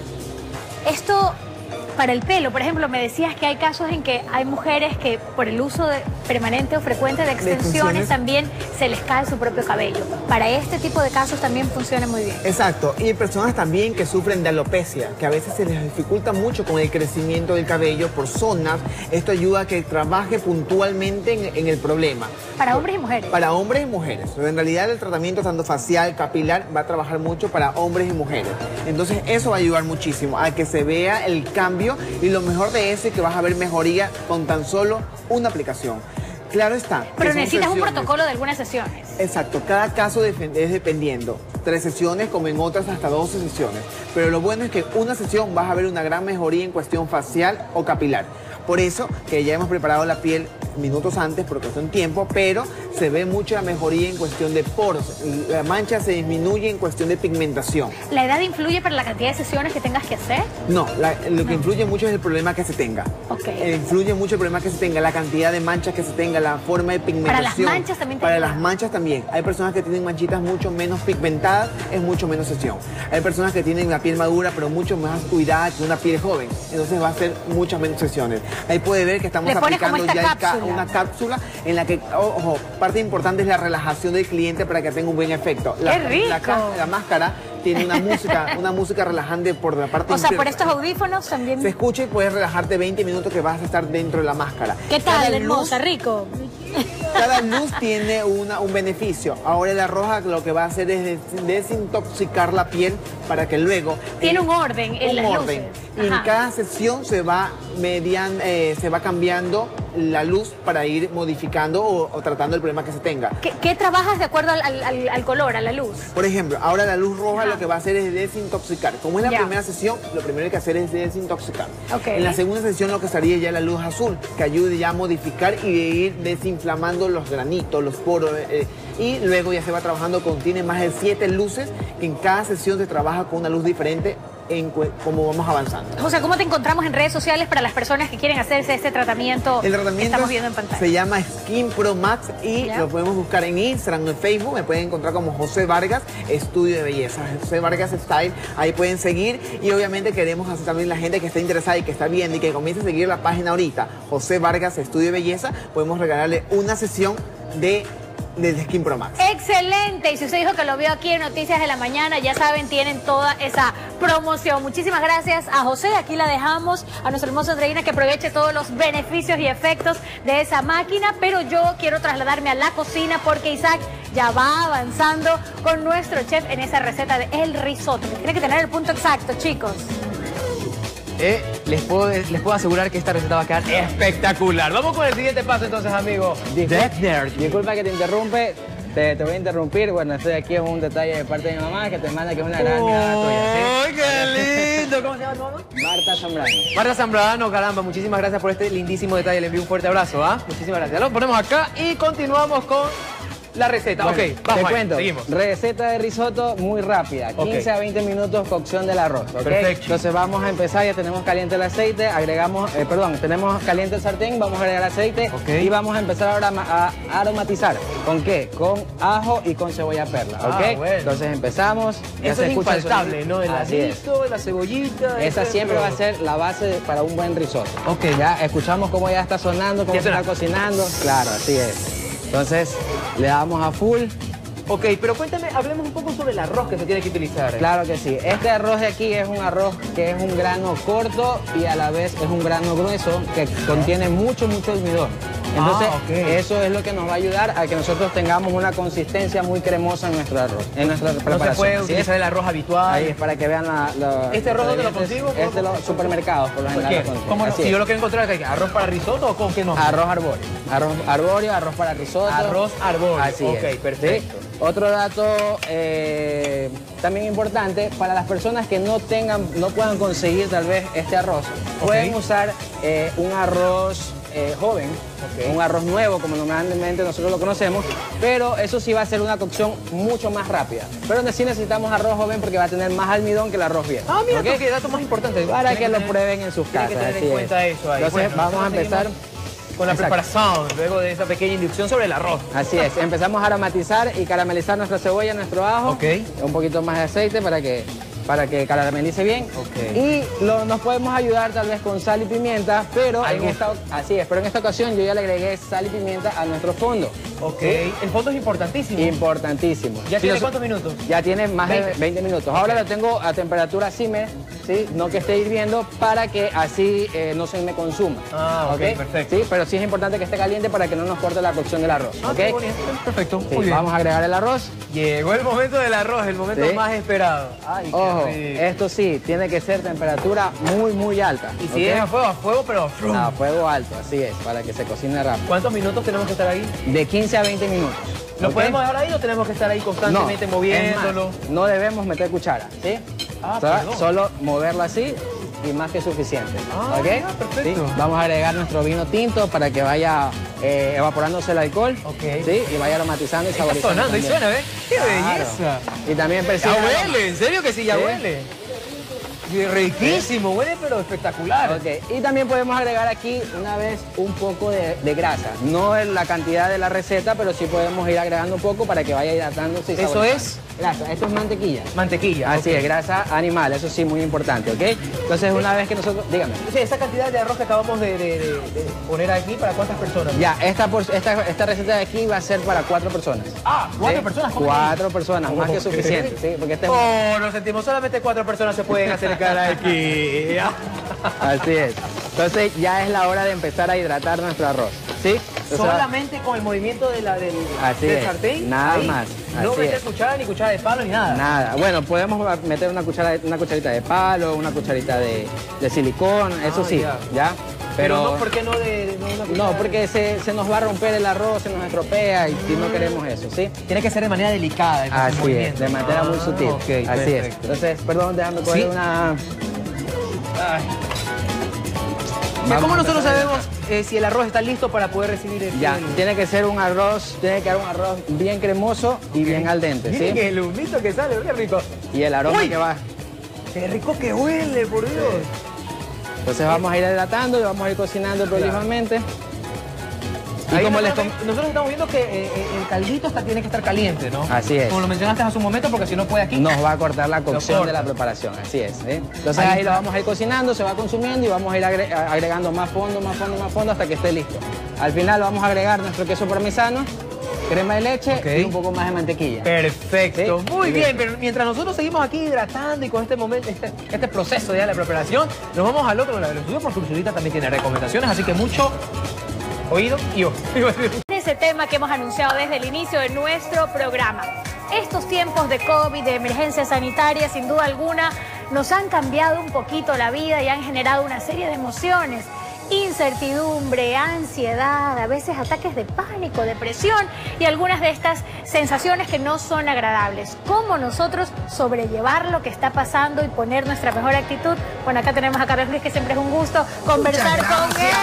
esto para el pelo, por ejemplo, me decías que hay casos en que hay mujeres que por el uso de, permanente o frecuente de extensiones también se les cae su propio cabello. Para este tipo de casos también funciona muy bien. Exacto, y hay personas también que sufren de alopecia, que a veces se les dificulta mucho con el crecimiento del cabello por zonas. Esto ayuda a que trabaje puntualmente en, en el problema. Para hombres y mujeres. Para hombres y mujeres. En realidad el tratamiento tanto facial, capilar, va a trabajar mucho para hombres y mujeres. Entonces eso va a ayudar muchísimo a que se vea el cambio, y lo mejor de eso es que vas a ver mejoría con tan solo una aplicación. Claro está. Pero necesitas un protocolo de algunas sesiones. Exacto, cada caso es dependiendo. Tres sesiones, como en otras hasta doce sesiones. Pero lo bueno es que una sesión vas a ver una gran mejoría en cuestión facial o capilar. Por eso que ya hemos preparado la piel minutos antes por cuestión de tiempo, pero se ve mucha mejoría en cuestión de poros. La mancha se disminuye en cuestión de pigmentación. ¿La edad influye para la cantidad de sesiones que tengas que hacer? No, la, lo que influye mucho es el problema que se tenga. Okay. Eh, influye mucho el problema que se tenga, la cantidad de manchas que se tenga, la forma de pigmentación. Para las manchas también. Para las manchas también. Hay personas que tienen manchitas mucho menos pigmentadas, es mucho menos sesión. Hay personas que tienen la piel madura, pero mucho más cuidada que una piel joven. Entonces va a ser muchas menos sesiones. Ahí puede ver que estamos aplicando ya cápsula. una cápsula en la que, ojo, parte importante es la relajación del cliente para que tenga un buen efecto. La, ¡Qué rico! La, la máscara tiene una música, una música relajante por la parte O sea, interna. por estos audífonos también. Se escucha y puedes relajarte veinte minutos que vas a estar dentro de la máscara. ¿Qué tal, Cada hermosa? luz, Rico. Cada luz tiene una, un beneficio. Ahora la roja lo que va a hacer es des desintoxicar la piel para que luego... Tiene en, un orden en un las orden. luces. Y en Ajá. cada sesión se va, median, eh, se va cambiando la luz para ir modificando o, o tratando el problema que se tenga. ¿Qué, qué trabajas de acuerdo al, al, al color, a la luz? Por ejemplo, ahora la luz roja lo que va a hacer es desintoxicar. Como es la Ya. primera sesión, lo primero que hay que hacer es desintoxicar. Okay. En la segunda sesión lo que estaría ya la luz azul, que ayude ya a modificar y de ir desinflamando los granitos, los poros. Eh, y luego ya se va trabajando con, tiene más de siete luces, que en cada sesión se trabaja con una luz diferente en cómo vamos avanzando. O sea, ¿cómo te encontramos en redes sociales para las personas que quieren hacerse este tratamiento, El que tratamiento estamos viendo en pantalla? se llama Skin Pro Max y ¿Ya? lo podemos buscar en Instagram, en Facebook. Me pueden encontrar como José Vargas Estudio de Belleza, José Vargas Style. Ahí pueden seguir y obviamente queremos hacer también la gente que está interesada y que está viendo y que comience a seguir la página ahorita, José Vargas Estudio de Belleza. Podemos regalarle una sesión de de Skin Pro Max. Excelente, y si usted dijo que lo vio aquí en Noticias de la Mañana, ya saben, tienen toda esa promoción. Muchísimas gracias a José, aquí la dejamos, a nuestra hermosa Andreina, que aproveche todos los beneficios y efectos de esa máquina, pero yo quiero trasladarme a la cocina porque Isaac ya va avanzando con nuestro chef en esa receta de el risotto, que tiene que tener el punto exacto, chicos. Eh, les, puedo, les puedo asegurar que esta receta va a quedar espectacular. Vamos con el siguiente paso entonces, amigo. Disculpa, disculpa que te interrumpe, te, te voy a interrumpir. Bueno, estoy aquí, es un detalle de parte de mi mamá que te manda, que es una gran mirada tuya, ¿sí? ¡Ay, qué lindo! ¿Cómo se llama tu mamá? Marta Zambrano. Marta Zambrano, caramba, muchísimas gracias por este lindísimo detalle. Le envío un fuerte abrazo, ¿ah? Muchísimas gracias. Lo ponemos acá y continuamos con la receta. Bueno, ok, vamos te ahí, cuento. seguimos. Receta de risotto muy rápida, quince Ok. a veinte minutos cocción del arroz. ¿Ok? Perfecto. Entonces vamos a empezar, ya tenemos caliente el aceite, agregamos, eh, perdón, tenemos caliente el sartén, vamos a agregar aceite Ok. y vamos a empezar ahora a, a aromatizar. ¿Con qué? Con ajo y con cebolla perla. Ah, ¿Ok? bueno. Entonces empezamos. ya Eso se es escucha el infaltable, sonido. ¿no? El Así es. ajito, la cebollita. Esa eso siempre es va a todo. ser la base de- para un buen risotto. Ok. Ya escuchamos cómo ya está sonando, cómo Ya se está suena. cocinando. Claro, así es. Entonces le damos a full. Ok, pero cuéntame, hablemos un poco sobre el arroz que se tiene que utilizar. Claro que sí. Este arroz de aquí es un arroz que es un grano corto y a la vez es un grano grueso que contiene mucho, mucho almidón. Entonces, Ah, ok. eso es lo que nos va a ayudar a que nosotros tengamos una consistencia muy cremosa en nuestro arroz, en nuestra preparación. No se puede ¿sí? utilizar el arroz habitual. Ahí es para que vean la, la- ¿Este arroz los dónde lo ingredientes. consigo? Este los supermercados, por lo ¿Por general. qué? lo consiguen. ¿Cómo no? Así Si yo es. lo quiero encontrar, ¿qué? ¿Arroz para risotto o con qué no? Arroz arbóreo. Arroz arbóreo, arroz para risotto. Arroz arbóreo. Así Ok, es. perfecto. ¿Sí? Otro dato eh, también importante, para las personas que no tengan, no puedan conseguir tal vez este arroz, pueden usar eh, un arroz eh, joven, Ok. un arroz nuevo como normalmente nosotros lo conocemos, pero eso sí va a ser una cocción mucho más rápida. Pero sí necesitamos arroz joven porque va a tener más almidón que el arroz viejo. Ah, mira, ¿ok? tú, qué dato más importante. Para Tiene que lo tener- prueben en sus tiene casas. que tener así en es. cuenta eso ahí. Entonces Bueno, vamos a nosotros empezar seguimos con la Exacto. preparación, luego de esa pequeña inducción sobre el arroz. Así es, empezamos a aromatizar y caramelizar nuestra cebolla, nuestro ajo. Ok. Un poquito más de aceite para que, para que caramelice bien. Ok. Y lo- nos podemos ayudar tal vez con sal y pimienta, pero Al en gusto. esta, así es, pero en esta ocasión yo ya le agregué sal y pimienta a nuestro fondo. Ok. ¿Sí? El fondo es importantísimo. Importantísimo. ¿Ya Sí, tiene nos- cuántos minutos? Ya tiene más de veinte. veinte minutos. Ahora lo tengo a temperatura simmer, ¿sí? No que esté hirviendo, para que así eh, no se me consuma. Ah, ok, perfecto. Sí, pero sí es importante que esté caliente para que no nos corte la cocción del arroz. Ah, ¿ok? qué bonito. Perfecto. Sí, Muy bien. vamos a agregar el arroz. Llegó el momento del arroz, el momento Sí. más esperado. Ay, qué Ojo, rico. esto sí, tiene que ser temperatura muy, muy alta. Y si ¿ok? es a fuego, a fuego, pero... A fuego alto, así es, para que se cocine rápido. ¿Cuántos minutos tenemos que estar ahí? De quince a veinte minutos. ¿Lo ¿ok? podemos dejar ahí o tenemos que estar ahí constantemente No, moviéndolo? es más, no debemos meter cuchara, ¿sí? Ah, O sea, perdón. solo moverlo así y más que suficiente. Ah, ¿ok? ya, perfecto. ¿Sí? Vamos a agregar nuestro vino tinto para que vaya eh, evaporándose el alcohol. Ok. ¿Sí? Y vaya aromatizando y Está saborizando. sonando y también. suena, ¿ves? ¡Qué Claro. belleza! Y también percibe... Ya huele, ¿en serio que sí? Ya ¿Sí? huele. Y riquísimo, huele pero espectacular. Ok, y también podemos agregar aquí una vez un poco de, de grasa. No en la cantidad de la receta, pero sí podemos ir agregando un poco para que vaya hidratándose y ¿Eso saborizando. es? Grasa, esto es mantequilla. Mantequilla. Así ok. es, grasa animal, eso sí, muy importante, ¿ok? Entonces una vez que nosotros, dígame. O sea, esa cantidad de arroz que acabamos de, de- de- de poner aquí, ¿para cuántas personas? Ya, esta, por- esta, esta receta de aquí va a ser para cuatro personas. Ah, ¿cuatro ¿Sí? personas? ¿Cómo Cuatro personas, más que Ok. suficiente, ¿sí? Porque este es... Oh, lo sentimos, solamente cuatro personas se pueden acercar aquí. Así es. Entonces ya es la hora de empezar a hidratar nuestro arroz, ¿sí? Entonces, Solamente con el movimiento de la, del, Así del es, sartén. nada ahí. más, No así meter es. cuchara, ni cuchara de palo, ni nada. Nada. Bueno, podemos meter una, cuchara, una cucharita de palo, una cucharita de, de silicón, eso Ah, sí, ya. ¿ya? Pero, Pero, no, ¿por qué no de, de no una cuchara? no, porque se, se nos va a romper el arroz, se nos estropea y, y no queremos eso, ¿sí? Tiene que ser de manera delicada. ese Así es, movimiento. de manera muy Ah, sutil. ok, Así es. perfecto. Entonces, perdón, déjame coger Sí. una... Ay. Ya, ¿cómo Vamos a nosotros empezar a sabemos eh, si el arroz está listo para poder recibir el Ya, el- tiene que ser un arroz, tiene que ser un arroz bien cremoso y bien al dente, ¿sí? Miren el humito que sale, qué rico. Y el aroma Uy. que va. Qué rico que huele, por Dios. Entonces vamos a ir hidratando y vamos a ir cocinando prolijamente. Y Ahí como les nosotros, nosotros estamos viendo que eh, eh, el caldito está, tiene que estar caliente, ¿no? Así es. Como lo mencionaste hace un momento, porque si no puede aquí. nos va a cortar la cocción corta. de la preparación, así es. ¿sí? Entonces Ahí ahí, está. lo vamos a ir cocinando, se va consumiendo y vamos a ir agre- agregando más fondo, más fondo, más fondo hasta que esté listo. Al final vamos a agregar nuestro queso parmesano, crema de leche Ok. y un poco más de mantequilla. Perfecto, ¿Sí? muy Y bien, pero mientras nosotros seguimos aquí hidratando y con este momento, este, este proceso ya de la preparación, nos vamos al otro lado del estudio porque Ursulita también tiene recomendaciones, así que mucho oído y ojo. Ese tema que hemos anunciado desde el inicio de nuestro programa. Estos tiempos de COVID, de emergencia sanitaria, sin duda alguna, nos han cambiado un poquito la vida y han generado una serie de emociones. Incertidumbre, ansiedad, a veces ataques de pánico, depresión y algunas de estas sensaciones que no son agradables. ¿Cómo nosotros sobrellevar lo que está pasando y poner nuestra mejor actitud? Bueno, acá tenemos a Carlos Luis, que siempre es un gusto conversar con él.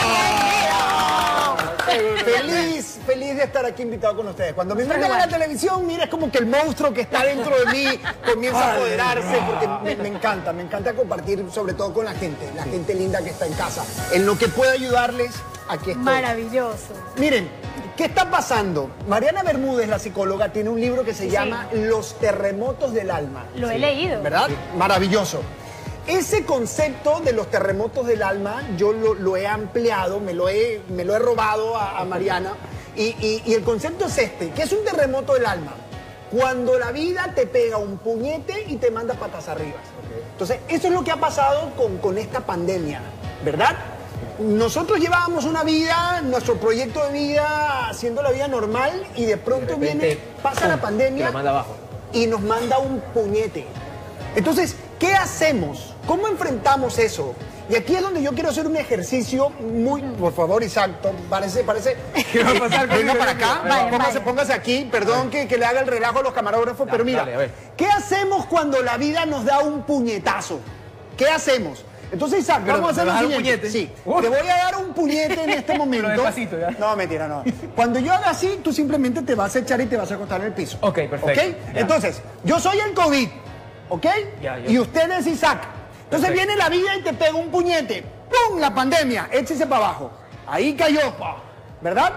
Feliz, feliz de estar aquí invitado con ustedes. Cuando me Nosotros invitan a la igual. televisión, mira, es como que el monstruo que está dentro de mí comienza a apoderarse, porque me, me encanta, me encanta compartir sobre todo con la gente, la gente linda que está en casa. En lo que pueda ayudarles, aquí estoy. Maravilloso. Miren, ¿qué está pasando? Mariana Bermúdez, la psicóloga, tiene un libro que se Sí. llama Los terremotos del alma. Lo he leído. ¿Verdad? Maravilloso. Ese concepto de los terremotos del alma, yo lo, lo he ampliado, me lo he, me lo he robado a, a Mariana, y, y- y el concepto es este, que es un terremoto del alma. Cuando la vida te pega un puñete y te manda patas arriba. Entonces, eso es lo que ha pasado con, con esta pandemia, ¿verdad? Nosotros llevábamos una vida, nuestro proyecto de vida, haciendo la vida normal, y de pronto De repente, viene, pasa la pum, pandemia te lo manda abajo. y nos manda un puñete. Entonces, ¿qué hacemos? ¿Cómo enfrentamos eso? Y aquí es donde yo quiero hacer un ejercicio muy... Por favor, Isaac, to- parece... parece ¿Qué va a pasar? Venga para acá, Vaya, póngase, vaya. póngase aquí, perdón que, que le haga el relajo a los camarógrafos, pero mira, dale, a ver. ¿qué hacemos cuando la vida nos da un puñetazo? ¿Qué hacemos? Entonces, Isaac, Pero, vamos a hacer ¿me lo vas a dar un siguiente. puñete? Sí, Uf. te voy a dar un puñete en este momento. Pero despacito, ¿ya? No, mentira, no. Cuando yo haga así, tú simplemente te vas a echar y te vas a acostar en el piso. Ok, perfecto. ¿Ok? Ya. Entonces, yo soy el COVID, ¿ok? Ya, ya. Y usted es Isaac. Entonces Perfecto. viene la vida y te pega un puñete. ¡Pum! La pandemia. Échese para abajo. Ahí cayó. ¿Verdad?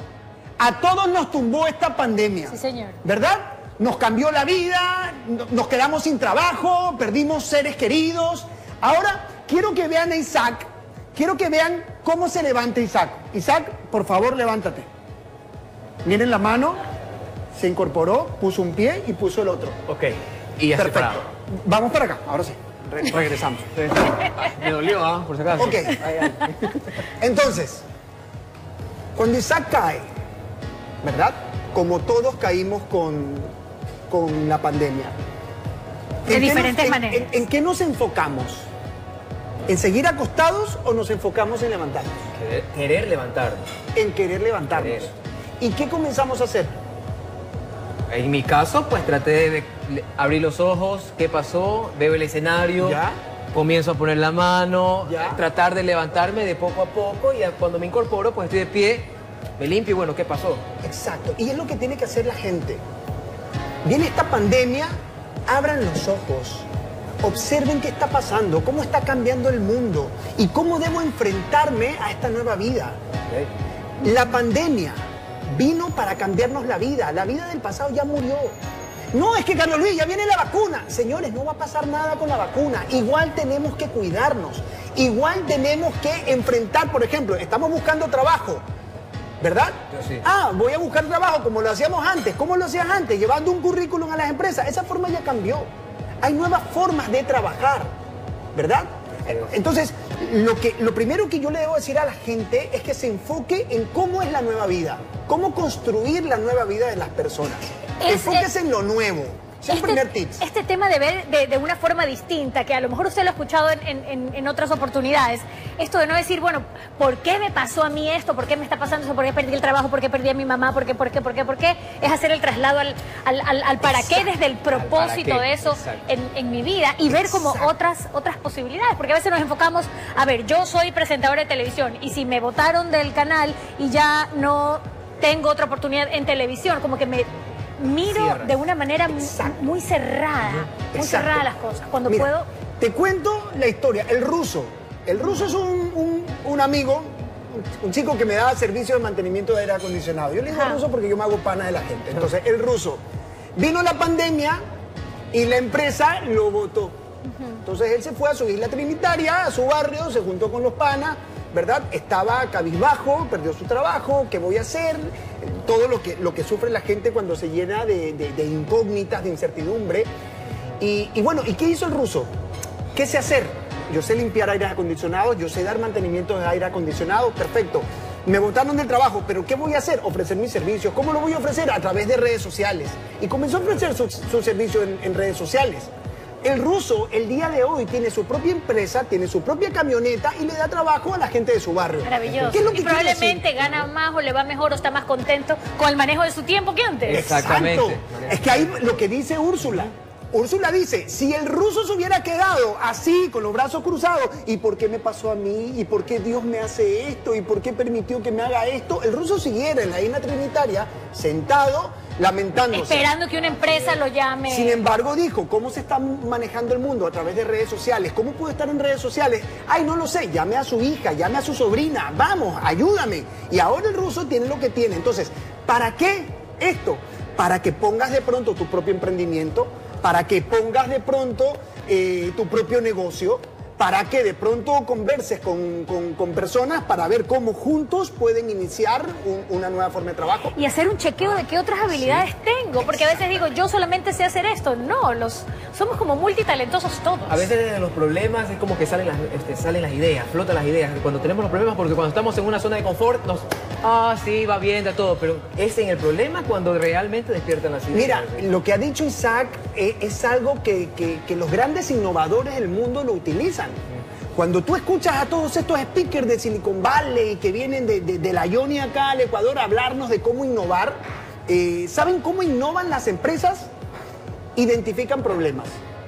A todos nos tumbó esta pandemia. Sí, señor. ¿Verdad? Nos cambió la vida, no- nos quedamos sin trabajo, perdimos seres queridos. Ahora, quiero que vean a Isaac. Quiero que vean cómo se levanta Isaac. Isaac, por favor, levántate. Miren la mano. Se incorporó, puso un pie y puso el otro. Ok, y ya Perfecto. separado. Vamos para acá, ahora sí. Re- regresamos. Me dolió, ¿ah? Por si acaso. Ok. Entonces, cuando Isaac cae, ¿verdad? Como todos caímos con, con la pandemia. De ¿en qué nos- diferentes en- maneras. En, en qué nos enfocamos? ¿En seguir acostados o nos enfocamos en levantarnos? Querer, querer levantarnos. En querer levantarnos. Querer. ¿Y qué comenzamos a hacer? En mi caso, pues traté de de abrir los ojos, qué pasó, veo el escenario, Ya. comienzo a poner la mano, Ya. tratar de levantarme de poco a poco y a- cuando me incorporo, pues estoy de pie me limpio y bueno, ¿qué pasó? Exacto, y es lo que tiene que hacer la gente. Viene esta pandemia, abran los ojos, observen qué está pasando, cómo está cambiando el mundo y cómo debo enfrentarme a esta nueva vida. La pandemia vino para cambiarnos la vida, la vida del pasado ya murió. No, es que Carlos Luis, ya viene la vacuna. Señores, no va a pasar nada con la vacuna. Igual tenemos que cuidarnos. Igual tenemos que enfrentar, por ejemplo, estamos buscando trabajo, ¿verdad? Yo sí. Ah, voy a buscar trabajo como lo hacíamos antes. ¿Cómo lo hacías antes? Llevando un currículum a las empresas. Esa forma ya cambió. Hay nuevas formas de trabajar, ¿verdad? Entonces, lo, que, lo primero que yo le debo decir a la gente es que se enfoque en cómo es la nueva vida, cómo construir la nueva vida de las personas. Es, Enfóquese en lo nuevo. Es el este, primer tips. Este tema de ver de, de una forma distinta, que a lo mejor usted lo ha escuchado en, en, en otras oportunidades, esto de no decir, bueno, ¿por qué me pasó a mí esto? ¿Por qué me está pasando eso? ¿Por qué perdí el trabajo? ¿Por qué perdí a mi mamá? ¿Por qué? ¿Por qué? ¿Por qué? ¿Por qué? Es hacer el traslado al, al, al, al para qué desde el propósito de eso en, en mi vida y ver como otras, otras posibilidades. Porque a veces nos enfocamos, a ver, yo soy presentadora de televisión y si me botaron del canal y ya no tengo otra oportunidad en televisión, como que me miro Cierra. de una manera muy, muy cerrada, muy Exacto. cerrada las cosas. Cuando Mira, puedo... Te cuento la historia. El ruso. El ruso es un, un, un amigo, un chico que me daba servicio de mantenimiento de aire acondicionado. Yo le digo ruso porque yo me hago pana de la gente. Entonces, el ruso. Vino la pandemia y la empresa lo votó. Entonces, él se fue a su isla trinitaria, a su barrio, se juntó con los panas, ¿verdad? Estaba cabizbajo, perdió su trabajo, ¿qué voy a hacer? Todo lo que, lo que sufre la gente cuando se llena de, de, de incógnitas, de incertidumbre. Y, y bueno, ¿y qué hizo el ruso? ¿Qué sé hacer? Yo sé limpiar aire acondicionado, yo sé dar mantenimiento de aire acondicionado, perfecto. Me botaron del trabajo, pero ¿qué voy a hacer? Ofrecer mis servicios. ¿Cómo lo voy a ofrecer? A través de redes sociales. Y comenzó a ofrecer su, su servicio en, en redes sociales. El ruso, el día de hoy, tiene su propia empresa, tiene su propia camioneta y le da trabajo a la gente de su barrio. Maravilloso. ¿Qué es lo que y probablemente gana más o le va mejor o está más contento con el manejo de su tiempo que antes. Exactamente. Exacto. Es que ahí lo que dice Úrsula. Úrsula dice, si el ruso se hubiera quedado así, con los brazos cruzados, ¿y por qué me pasó a mí? ¿Y por qué Dios me hace esto? ¿Y por qué permitió que me haga esto? El ruso siguiera en la isla trinitaria, sentado, lamentándose. Esperando que una empresa lo llame. Sin embargo, dijo, ¿cómo se está manejando el mundo a través de redes sociales? ¿Cómo puedo estar en redes sociales? Ay, no lo sé, llame a su hija, llame a su sobrina, vamos, ayúdame. Y ahora el ruso tiene lo que tiene. Entonces, ¿para qué esto? Para que pongas de pronto tu propio emprendimiento, para que pongas de pronto eh, tu propio negocio, para que de pronto converses con, con, con personas para ver cómo juntos pueden iniciar un, una nueva forma de trabajo. Y hacer un chequeo de qué otras habilidades sí. tengo, porque a veces digo, yo solamente sé hacer esto. No, los somos como multitalentosos todos. A veces de los problemas es como que salen las, este, salen las ideas, flotan las ideas. Cuando tenemos los problemas, porque cuando estamos en una zona de confort, nos... Ah, sí, va bien, está todo, pero es en el problema cuando realmente despiertan las ideas. Mira, lo que ha dicho Isaac es, es algo que, que, que los grandes innovadores del mundo lo utilizan. Cuando tú escuchas a todos estos speakers de Silicon Valley que vienen de, de, de la Ionia acá al Ecuador a hablarnos de cómo innovar, eh, ¿saben cómo innovan las empresas? Identifican problemas.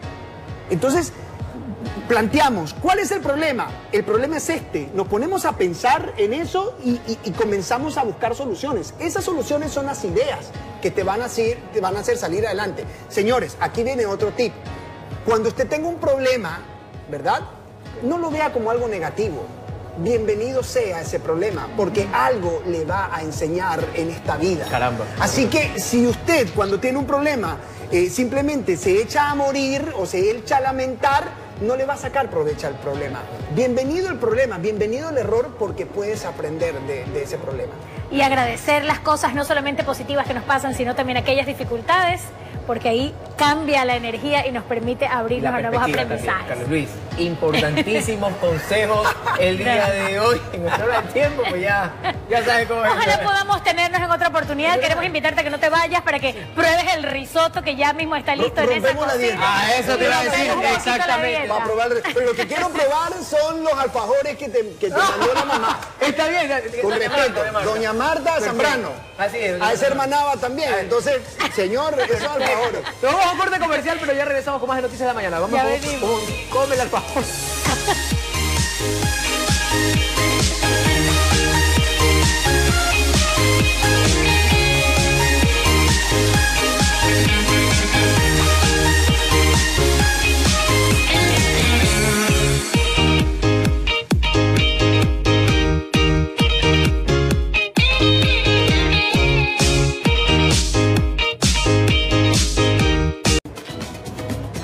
Entonces, planteamos, ¿cuál es el problema? El problema es este. Nos ponemos a pensar en eso y, y, y comenzamos a buscar soluciones. Esas soluciones son las ideas que te van a hacer, te van a hacer salir adelante. Señores, aquí viene otro tip. Cuando usted tenga un problema, ¿verdad? No lo vea como algo negativo. Bienvenido sea ese problema, porque algo le va a enseñar en esta vida. Caramba. Así que si usted cuando tiene un problema eh, simplemente se echa a morir o se echa a lamentar, no le va a sacar provecho al problema. Bienvenido el problema, bienvenido el error, porque puedes aprender de, de ese problema. Y agradecer las cosas no solamente positivas que nos pasan, sino también aquellas dificultades, porque ahí cambia la energía y nos permite abrirnos a nuevos aprendizajes. También, Carlos Luis, importantísimos consejos el día de hoy. En nuestro hora de tiempo, pues ya, ya sabes cómo es. Ojalá podamos tenernos en otra oportunidad. Queremos invitarte a que no te vayas para que pruebes el risotto que ya mismo está listo en esa cocina. Ah, eso te iba a decir, exactamente. Va a probar, pero lo que quiero probar son los alfajores que te, que te mandó la mamá. Está bien. Con respeto, doña Marta Zambrano. Así es. A esa hermanaba también. Entonces, señor, esos alfajores. Nos vamos a un corte comercial, pero ya regresamos con más de Noticias de Mañana. Vamos ya con, venimos. con Come el alfajor.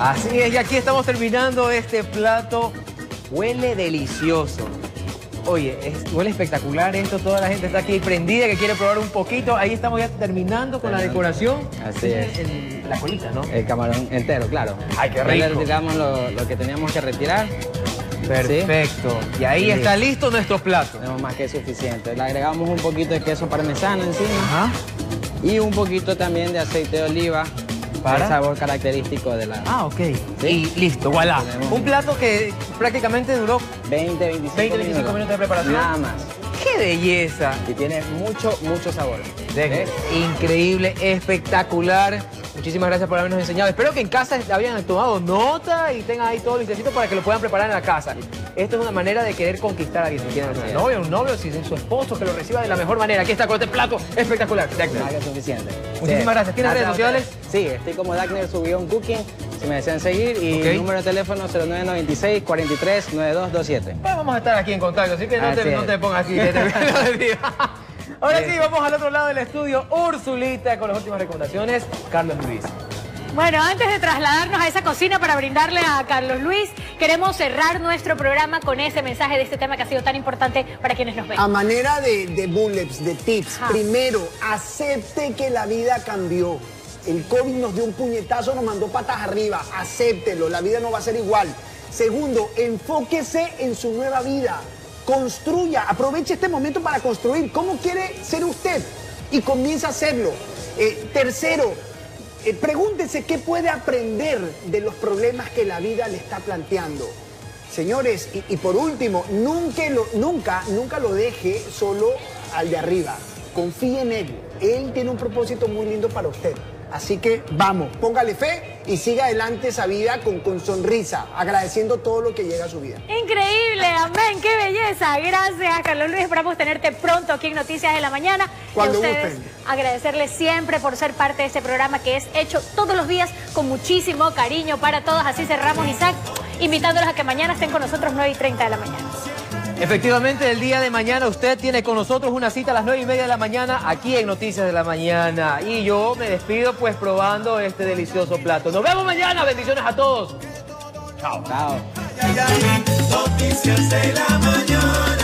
Así es, y aquí estamos terminando este plato. Huele delicioso. Oye, es, huele espectacular esto, toda la gente está aquí prendida que quiere probar un poquito. Ahí estamos ya terminando con la decoración. Así es. El, la colita, ¿no? El camarón entero, claro. Ay, qué rico. Ya le retiramos lo, lo que teníamos que retirar. Perfecto. ¿Sí? Y ahí sí. está listo nuestro plato. Tenemos más que suficiente. Le agregamos un poquito de queso parmesano encima. Ajá. Y un poquito también de aceite de oliva. Para el sabor característico de la... Ah, ok. ¿Sí? Y listo, voilà. Tenemos un plato que prácticamente duró veinte, veinticinco minutos. minutos de preparación. Nada más. ¡Qué belleza! Y tiene mucho, mucho sabor. ¿Ves? Increíble, espectacular. Muchísimas gracias por habernos enseñado. Espero que en casa habían tomado nota y tengan ahí todo listecito para que lo puedan preparar en la casa. Esto es una manera de querer conquistar a alguien. Si quieren una novia, un novio, si es su esposo, que lo reciba de la mejor manera. Aquí está con este plato espectacular. Más que suficiente. Muchísimas sí. gracias. ¿Tienes redes sociales? Sí, estoy como Dagner Subión Cooking. Si me desean seguir. Y okay. número de teléfono cero nueve nueve seis, cuatro tres, nueve dos dos siete. Pues vamos a estar aquí en contacto, así que no, te, no te pongas aquí. Que te... Ahora sí, vamos al otro lado del estudio. Ursulita con las últimas recomendaciones. Carlos Luis. Bueno, antes de trasladarnos a esa cocina para brindarle a Carlos Luis, queremos cerrar nuestro programa con ese mensaje de este tema que ha sido tan importante para quienes nos ven. A manera de, de bullets, de tips, ah. primero, acepte que la vida cambió. El COVID nos dio un puñetazo, nos mandó patas arriba. Acéptelo, la vida no va a ser igual. Segundo, enfóquese en su nueva vida. Construya, aproveche este momento para construir. ¿Cómo quiere ser usted? Y comienza a hacerlo. Eh, tercero, Eh, pregúntese qué puede aprender de los problemas que la vida le está planteando. Señores, y, y por último, nunca lo, nunca, nunca lo deje solo al de arriba. Confíe en él. Él tiene un propósito muy lindo para usted. Así que vamos, póngale fe y siga adelante esa vida con, con sonrisa, agradeciendo todo lo que llega a su vida. Increíble, amén, qué belleza. Gracias, Carlos Luis. Esperamos tenerte pronto aquí en Noticias de la Mañana. Cuando y a ustedes, gusten. agradecerles siempre por ser parte de este programa que es hecho todos los días con muchísimo cariño para todos. Así cerramos, Isaac, invitándolos a que mañana estén con nosotros nueve y treinta de la mañana. Efectivamente, el día de mañana usted tiene con nosotros una cita a las nueve y media de la mañana aquí en Noticias de la Mañana. Y yo me despido pues probando este delicioso plato. Nos vemos mañana. Bendiciones a todos. Chao. Chao. Noticias de la Mañana.